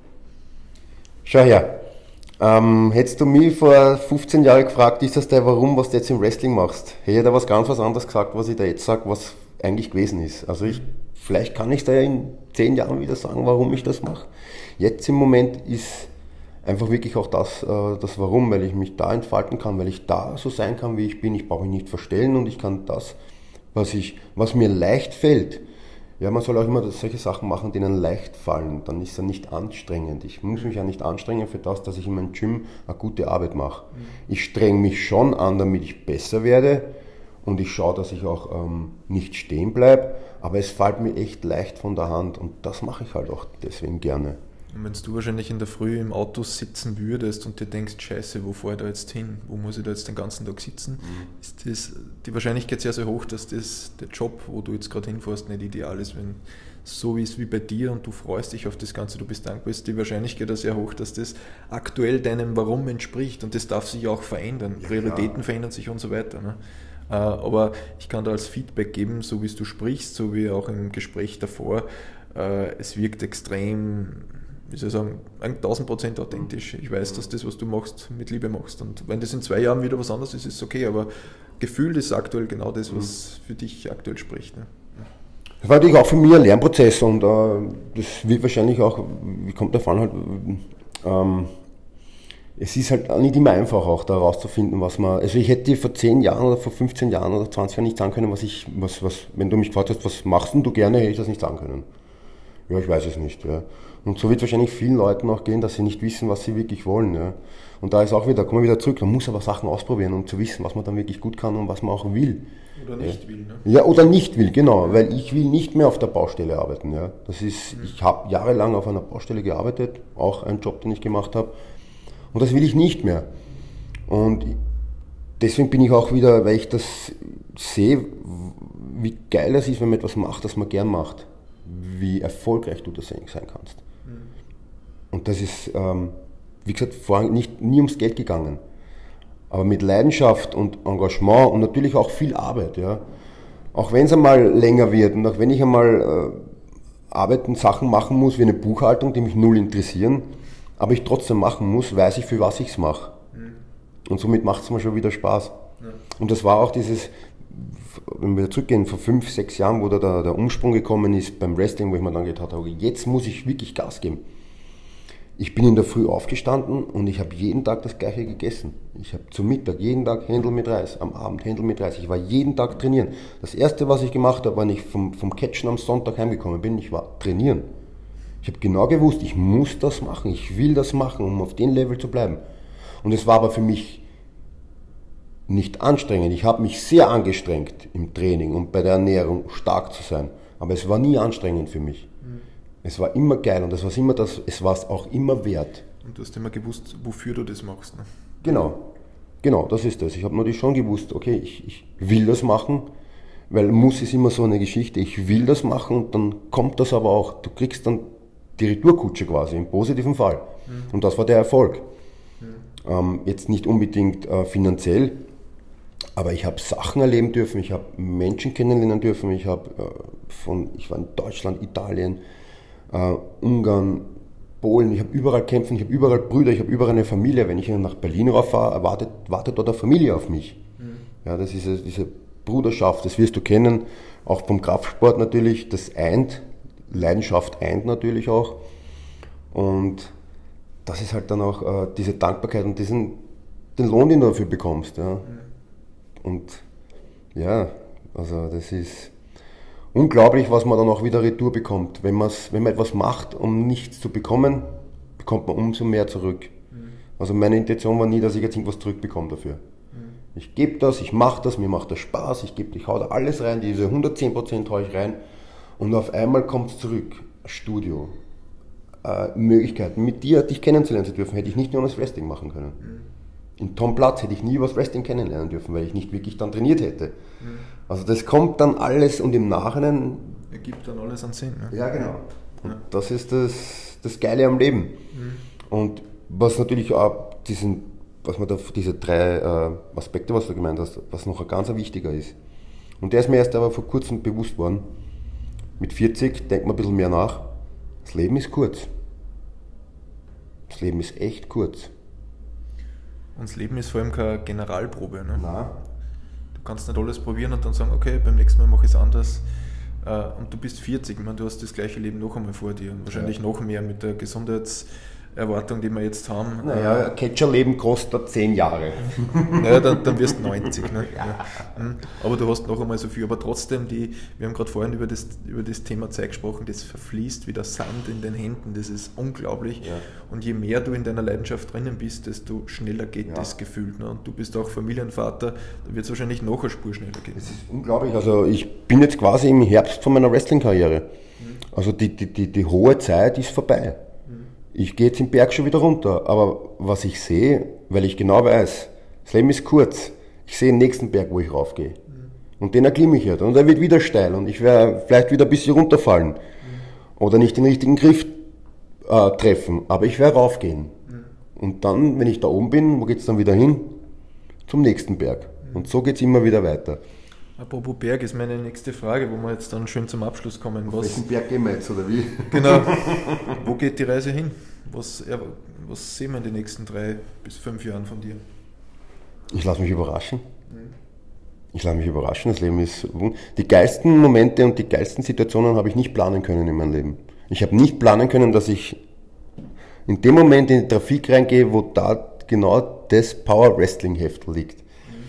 Speaker 3: Schau her, ähm, hättest du mich vor fünfzehn Jahren gefragt, ist das dein Warum, was du jetzt im Wrestling machst? Hätte ich da was ganz was anderes gesagt, was ich da jetzt sage, was eigentlich gewesen ist. Also ich, vielleicht kann ich da ja in zehn Jahren wieder sagen, warum ich das mache. Jetzt im Moment ist einfach wirklich auch das, äh, das Warum, weil ich mich da entfalten kann, weil ich da so sein kann, wie ich bin. Ich brauche mich nicht verstellen und ich kann das, was, ich, was mir leicht fällt. Ja, man soll auch immer solche Sachen machen, die ihnen leicht fallen. Dann ist er nicht anstrengend. Ich muss mich ja nicht anstrengen für das, dass ich in meinem Gym eine gute Arbeit mache. Mhm. Ich strenge mich schon an, damit ich besser werde und ich schaue, dass ich auch ähm, nicht stehen bleibe. Aber es fällt mir echt leicht von der Hand und das mache ich halt auch deswegen gerne.
Speaker 2: Und wenn du wahrscheinlich in der Früh im Auto sitzen würdest und dir denkst, scheiße, wo fahre ich da jetzt hin? Wo muss ich da jetzt den ganzen Tag sitzen? Mhm. Ist das die Wahrscheinlichkeit sehr, sehr hoch, dass das der Job, wo du jetzt gerade hinfährst, nicht ideal ist. Wenn so ist wie bei dir und du freust dich auf das Ganze, du bist dankbar, ist die Wahrscheinlichkeit sehr hoch, dass das aktuell deinem Warum entspricht und das darf sich auch verändern. Ja, Prioritäten ja. verändern sich und so weiter. Ne? Aber ich kann da als Feedback geben, so wie du sprichst, so wie auch im Gespräch davor, es wirkt extrem wie soll ich sagen, tausend Prozent authentisch. Ich weiß, dass das, was du machst, mit Liebe machst. Und wenn das in zwei Jahren wieder was anderes ist, ist es okay, aber gefühlt ist aktuell genau das, was für dich aktuell spricht. Ne?
Speaker 3: Das war natürlich auch für mich ein Lernprozess und äh, das wird wahrscheinlich auch, wie kommt davon halt, ähm, es ist halt nicht immer einfach auch da herauszufinden, was man, also ich hätte vor zehn Jahren oder vor fünfzehn Jahren oder zwanzig Jahren nicht sagen können, was ich, was, was, wenn du mich gefragt hast, was machst denn du gerne, hätte ich das nicht sagen können. Ja, ich weiß es nicht. Ja. Und so wird es wahrscheinlich vielen Leuten auch gehen, dass sie nicht wissen, was sie wirklich wollen. Ja. Und da ist auch wieder, kommen wir wieder zurück, man muss aber Sachen ausprobieren, um zu wissen, was man dann wirklich gut kann und was man auch will.
Speaker 2: Oder nicht ja. will, ne?
Speaker 3: Ja, oder nicht will, genau, weil ich will nicht mehr auf der Baustelle arbeiten. Ja. Das ist, mhm. Ich habe jahrelang auf einer Baustelle gearbeitet, auch ein Job, den ich gemacht habe. Und das will ich nicht mehr. Und deswegen bin ich auch wieder, weil ich das sehe, wie geil es ist, wenn man etwas macht, das man gern macht, wie erfolgreich du das sein kannst. Mhm. Und das ist, ähm, wie gesagt, vorhin nicht, nie ums Geld gegangen. Aber mit Leidenschaft und Engagement und natürlich auch viel Arbeit. Ja. Auch wenn es einmal länger wird und auch wenn ich einmal äh, Arbeiten, Sachen machen muss, wie eine Buchhaltung, die mich null interessieren, aber ich trotzdem machen muss, weiß ich, für was ich es mache. Mhm. Und somit macht es mir schon wieder Spaß. Ja. Und das war auch dieses, wenn wir zurückgehen, vor fünf, sechs Jahren, wo da der, der Umsprung gekommen ist beim Wrestling, wo ich mir dann gedacht habe, jetzt muss ich wirklich Gas geben. Ich bin in der Früh aufgestanden und ich habe jeden Tag das Gleiche gegessen. Ich habe zum Mittag jeden Tag Händel mit Reis, am Abend Händel mit Reis. Ich war jeden Tag trainieren. Das Erste, was ich gemacht habe, wenn ich vom, vom Catchen am Sonntag heimgekommen bin, ich war trainieren. Ich habe genau gewusst, ich muss das machen, ich will das machen, um auf dem Level zu bleiben. Und es war aber für mich nicht anstrengend. Ich habe mich sehr angestrengt im Training und bei der Ernährung stark zu sein. Aber es war nie anstrengend für mich. Mhm. Es war immer geil und das war immer das, es war es auch immer wert.
Speaker 2: Und du hast immer gewusst, wofür du das machst. Ne?
Speaker 3: Genau, genau, das ist das. Ich habe natürlich schon gewusst, okay, ich, ich will das machen, weil muss ist immer so eine Geschichte. Ich will das machen und dann kommt das aber auch. Du kriegst dann die Retourkutsche quasi, im positiven Fall. Mhm. Und das war der Erfolg. Mhm. Ähm, jetzt nicht unbedingt äh, finanziell, aber ich habe Sachen erleben dürfen, ich habe Menschen kennenlernen dürfen, ich habe äh, von, ich war in Deutschland, Italien, äh, Ungarn, Polen, ich habe überall kämpfen, ich habe überall Brüder, ich habe überall eine Familie. Wenn ich nach Berlin rauffahre, wartet, wartet dort eine Familie auf mich. Mhm. Ja, das ist diese Bruderschaft, das wirst du kennen, auch vom Kraftsport natürlich, das eint, Leidenschaft eint natürlich auch. Und das ist halt dann auch äh, diese Dankbarkeit und diesen, den Lohn, den du dafür bekommst. Ja. Mhm. Und ja, also das ist unglaublich, was man dann auch wieder retour bekommt. Wenn, wenn man etwas macht, um nichts zu bekommen, bekommt man umso mehr zurück. Mhm. Also meine Intention war nie, dass ich jetzt irgendwas zurückbekomme dafür. Mhm. Ich gebe das, ich mache das, mir macht das Spaß, ich gebe, ich hau da alles rein, diese hundertzehn Prozent haue ich rein und auf einmal kommt es zurück. Studio, äh, Möglichkeiten, mit dir dich kennenzulernen zu dürfen, hätte ich nicht nur das Wrestling machen können. Mhm. In Tom Platz hätte ich nie über das Wrestling kennenlernen dürfen, weil ich nicht wirklich dann trainiert hätte. Mhm. Also das kommt dann alles und im Nachhinein...
Speaker 2: Ergibt dann alles an Sinn. Ne?
Speaker 3: Ja, genau. Und ja. Das ist das, das Geile am Leben. Mhm. Und was natürlich auch diesen, was man da, diese drei äh, Aspekte, was du gemeint hast, was noch ein ganz wichtiger ist. Und der ist mir erst aber vor kurzem bewusst worden. Mit vierzig denkt man ein bisschen mehr nach. Das Leben ist kurz. Das Leben ist echt kurz.
Speaker 2: Und das Leben ist vor allem keine Generalprobe. Ne?
Speaker 3: Nein.
Speaker 2: Du kannst nicht alles probieren und dann sagen, okay, beim nächsten Mal mache ich es anders. Und du bist vierzig, ich meine, du hast das gleiche Leben noch einmal vor dir und wahrscheinlich ja. noch mehr mit der Gesundheitserwartung, die wir jetzt haben.
Speaker 3: Naja, ein Catcherleben kostet zehn Jahre.
Speaker 2: Naja, dann, dann wirst du neunzig. Ne? Ja. Aber du hast noch einmal so viel. Aber trotzdem, die, wir haben gerade vorhin über das, über das Thema Zeit gesprochen, das verfließt wie der Sand in den Händen, das ist unglaublich. Ja. Und je mehr du in deiner Leidenschaft drinnen bist, desto schneller geht ja. das gefühlt. Ne? Und du bist auch Familienvater, da wird es wahrscheinlich noch eine Spur schneller gehen.
Speaker 3: Das ist unglaublich. Also ich bin jetzt quasi im Herbst von meiner Wrestling-Karriere. Mhm. Also die, die, die, die hohe Zeit ist vorbei. Mhm. Ich gehe jetzt den Berg schon wieder runter. Aber was ich sehe, weil ich genau weiß, das Leben ist kurz, ich sehe den nächsten Berg, wo ich raufgehe. Mhm. Und den erklimme ich jetzt. Und er wird wieder steil und ich werde vielleicht wieder ein bisschen runterfallen. Mhm. Oder nicht den richtigen Griff äh, treffen. Aber ich werde raufgehen. Mhm. Und dann, wenn ich da oben bin, wo geht es dann wieder hin? Zum nächsten Berg. Mhm. Und so geht es immer wieder weiter.
Speaker 2: Apropos Berg ist meine nächste Frage, wo wir jetzt dann schön zum Abschluss kommen.
Speaker 3: Auf welchen Berg gehen wir jetzt, oder wie?
Speaker 2: Genau. Wo geht die Reise hin? Was, ja, was sehen wir in den nächsten drei bis fünf Jahren von dir?
Speaker 3: Ich lasse mich überraschen. Ich lasse mich überraschen. Das Leben ist... Die geilsten Momente und die geilsten Situationen habe ich nicht planen können in meinem Leben. Ich habe nicht planen können, dass ich in dem Moment in die Trafik reingehe, wo da genau das Power Wrestling Heft liegt.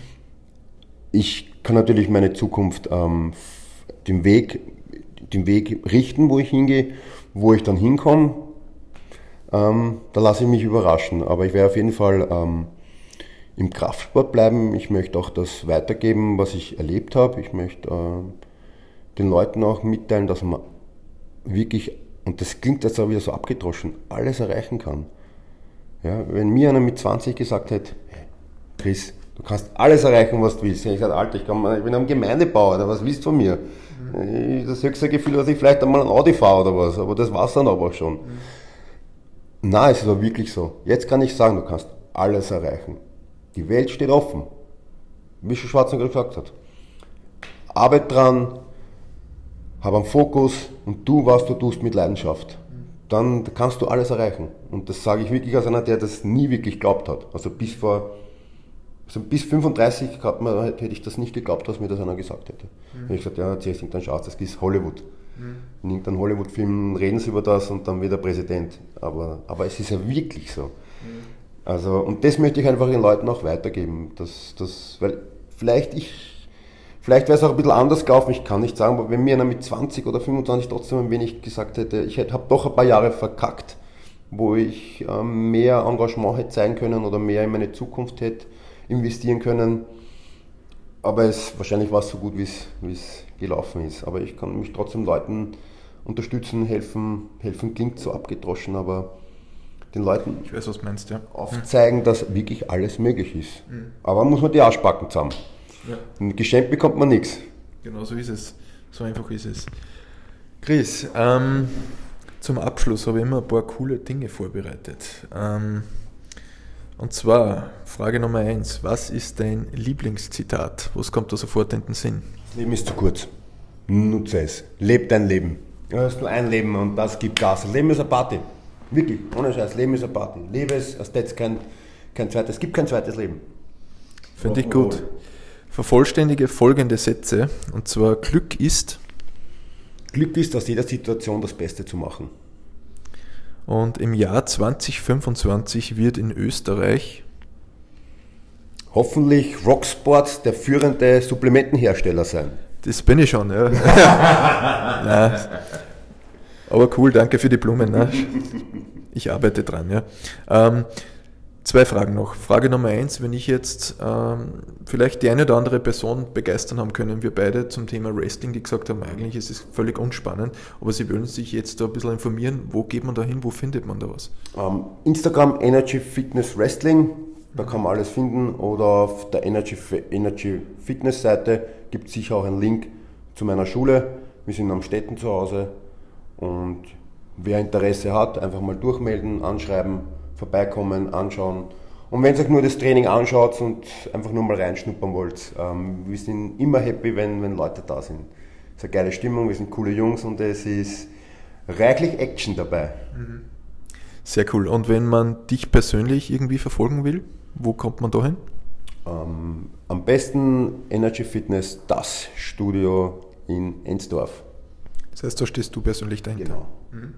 Speaker 3: Ich kann natürlich meine Zukunft ähm, den Weg, den Weg richten, wo ich hingehe, wo ich dann hinkomme. Ähm, da lasse ich mich überraschen. Aber ich werde auf jeden Fall ähm, im Kraftsport bleiben. Ich möchte auch das weitergeben, was ich erlebt habe. Ich möchte äh, den Leuten auch mitteilen, dass man wirklich, und das klingt jetzt auch wieder so abgedroschen, alles erreichen kann. Ja, wenn mir einer mit zwanzig gesagt hätte, hey, Chris, du kannst alles erreichen, was du willst. Ich sage, Alter, ich, kann mal, ich bin am Gemeindebauer, oder was willst du von mir? Mhm. Das höchste Gefühl, dass ich vielleicht einmal ein Audi fahre oder was, aber das war es dann aber auch schon. Mhm. Nein, es ist aber wirklich so. Jetzt kann ich sagen, du kannst alles erreichen. Die Welt steht offen, wie schon Schwarzenegger gesagt hat. Arbeit dran, hab einen Fokus und tu, was du tust mit Leidenschaft. Dann kannst du alles erreichen. Und das sage ich wirklich als einer, der das nie wirklich geglaubt hat. Also bis vor, also bis fünfunddreißig hat man, hätte ich das nicht geglaubt, dass mir das einer gesagt hätte. Mhm. Ich habe gesagt, ja, erzähl irgendeinen Schatz, das ist Hollywood. Mhm. In irgendeinem Hollywood-Film reden sie über das und dann wird er Präsident. Aber, aber es ist ja wirklich so. Mhm. Also, und das möchte ich einfach den Leuten auch weitergeben. Dass, dass, weil vielleicht ich, vielleicht wäre es auch ein bisschen anders gelaufen, ich kann nicht sagen, aber wenn mir einer mit zwanzig oder fünfundzwanzig trotzdem ein wenig gesagt hätte, ich habe doch ein paar Jahre verkackt, wo ich ähm, mehr Engagement hätte zeigen können oder mehr in meine Zukunft hätte investieren können. Aber es, wahrscheinlich war es so gut, wie es gelaufen ist. Aber ich kann mich trotzdem Leuten unterstützen, helfen. Helfen klingt so abgedroschen, aber den Leuten
Speaker 2: ich weiß, was du meinst, ja.
Speaker 3: aufzeigen, dass wirklich alles möglich ist. Mhm. Aber muss man die Arschbacken zusammen. Ja. Ein Geschenk bekommt man nichts.
Speaker 2: Genau so ist es. So einfach ist es. Chris, ähm, zum Abschluss habe ich immer ein paar coole Dinge vorbereitet. Ähm, und zwar, Frage Nummer eins. Was ist dein Lieblingszitat? Was kommt da sofort in den Sinn?
Speaker 3: Das Leben ist zu kurz. Nutze es. Leb dein Leben. Du hast nur ein Leben und das gibt Gas. Das Leben ist eine Party. Wirklich, ohne Scheiß. Leben ist eine Party. Lebe es, es gibt kein, kein zweites, es gibt kein zweites Leben.
Speaker 2: Finde ich gut. Vervollständige folgende Sätze, und zwar Glück ist...
Speaker 3: Glück ist, aus jeder Situation das Beste zu machen.
Speaker 2: Und im Jahr zwanzig fünfundzwanzig wird in Österreich...
Speaker 3: hoffentlich Rocksport der führende Supplementenhersteller sein.
Speaker 2: Das bin ich schon, ja. Nein. Aber cool, danke für die Blumen. Ne? Ich arbeite dran, ja. Ähm, Zwei Fragen noch. Frage Nummer eins, wenn ich jetzt ähm, vielleicht die eine oder andere Person begeistern haben können, wir beide zum Thema Wrestling, die gesagt haben, eigentlich ist es völlig unspannend, aber sie wollen sich jetzt da ein bisschen informieren, wo geht man da hin, wo findet man da was?
Speaker 3: Um, Instagram Energy Fitness Wrestling, da kann man alles finden, oder auf der Energy, Energy Fitness Seite gibt es sicher auch einen Link zu meiner Schule. Wir sind am Städten zu Hause und wer Interesse hat, einfach mal durchmelden, anschreiben, vorbeikommen, anschauen. Und wenn ihr euch nur das Training anschaut und einfach nur mal reinschnuppern wollt, ähm, wir sind immer happy, wenn, wenn Leute da sind. Es ist eine geile Stimmung, wir sind coole Jungs und es ist reichlich Action dabei.
Speaker 2: Sehr cool. Und wenn man dich persönlich irgendwie verfolgen will, wo kommt man da hin?
Speaker 3: Ähm, am besten Energy Fitness, das Studio in Ensdorf.
Speaker 2: Das heißt, da stehst du persönlich dahinter?
Speaker 3: Genau.
Speaker 2: Mhm.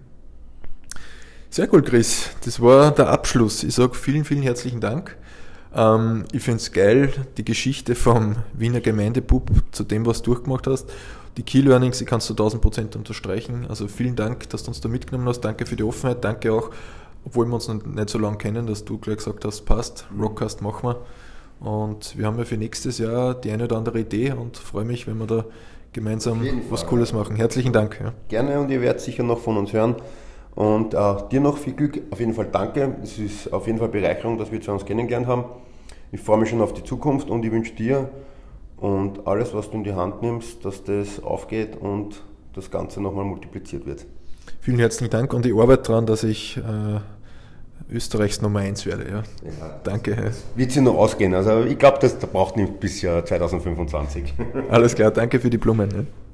Speaker 2: Sehr cool, Chris. Das war der Abschluss. Ich sage vielen, vielen herzlichen Dank. Ähm, ich finde es geil, die Geschichte vom Wiener Gemeindebub zu dem, was du durchgemacht hast. Die Key Learnings, die kannst du tausend Prozent unterstreichen. Also vielen Dank, dass du uns da mitgenommen hast. Danke für die Offenheit. Danke auch, obwohl wir uns noch nicht so lange kennen, dass du gleich gesagt hast, passt, Rockcast machen wir. Und wir haben ja für nächstes Jahr die eine oder andere Idee und freue mich, wenn wir da gemeinsam was Cooles machen. Herzlichen Dank. Ja.
Speaker 3: Gerne, und ihr werdet sicher noch von uns hören. Und äh, dir noch viel Glück, auf jeden Fall danke. Es ist auf jeden Fall Bereicherung, dass wir uns kennengelernt haben. Ich freue mich schon auf die Zukunft und ich wünsche dir und alles, was du in die Hand nimmst, dass das aufgeht und das Ganze nochmal multipliziert wird.
Speaker 2: Vielen herzlichen Dank und ich arbeite daran, dass ich äh, Österreichs Nummer eins werde. Ja.
Speaker 3: Ja,
Speaker 2: Danke.
Speaker 3: Wird sich noch ausgehen. Also ich glaube, das braucht nicht bis Jahr zwanzig fünfundzwanzig.
Speaker 2: Alles klar, danke für die Blumen. Ja.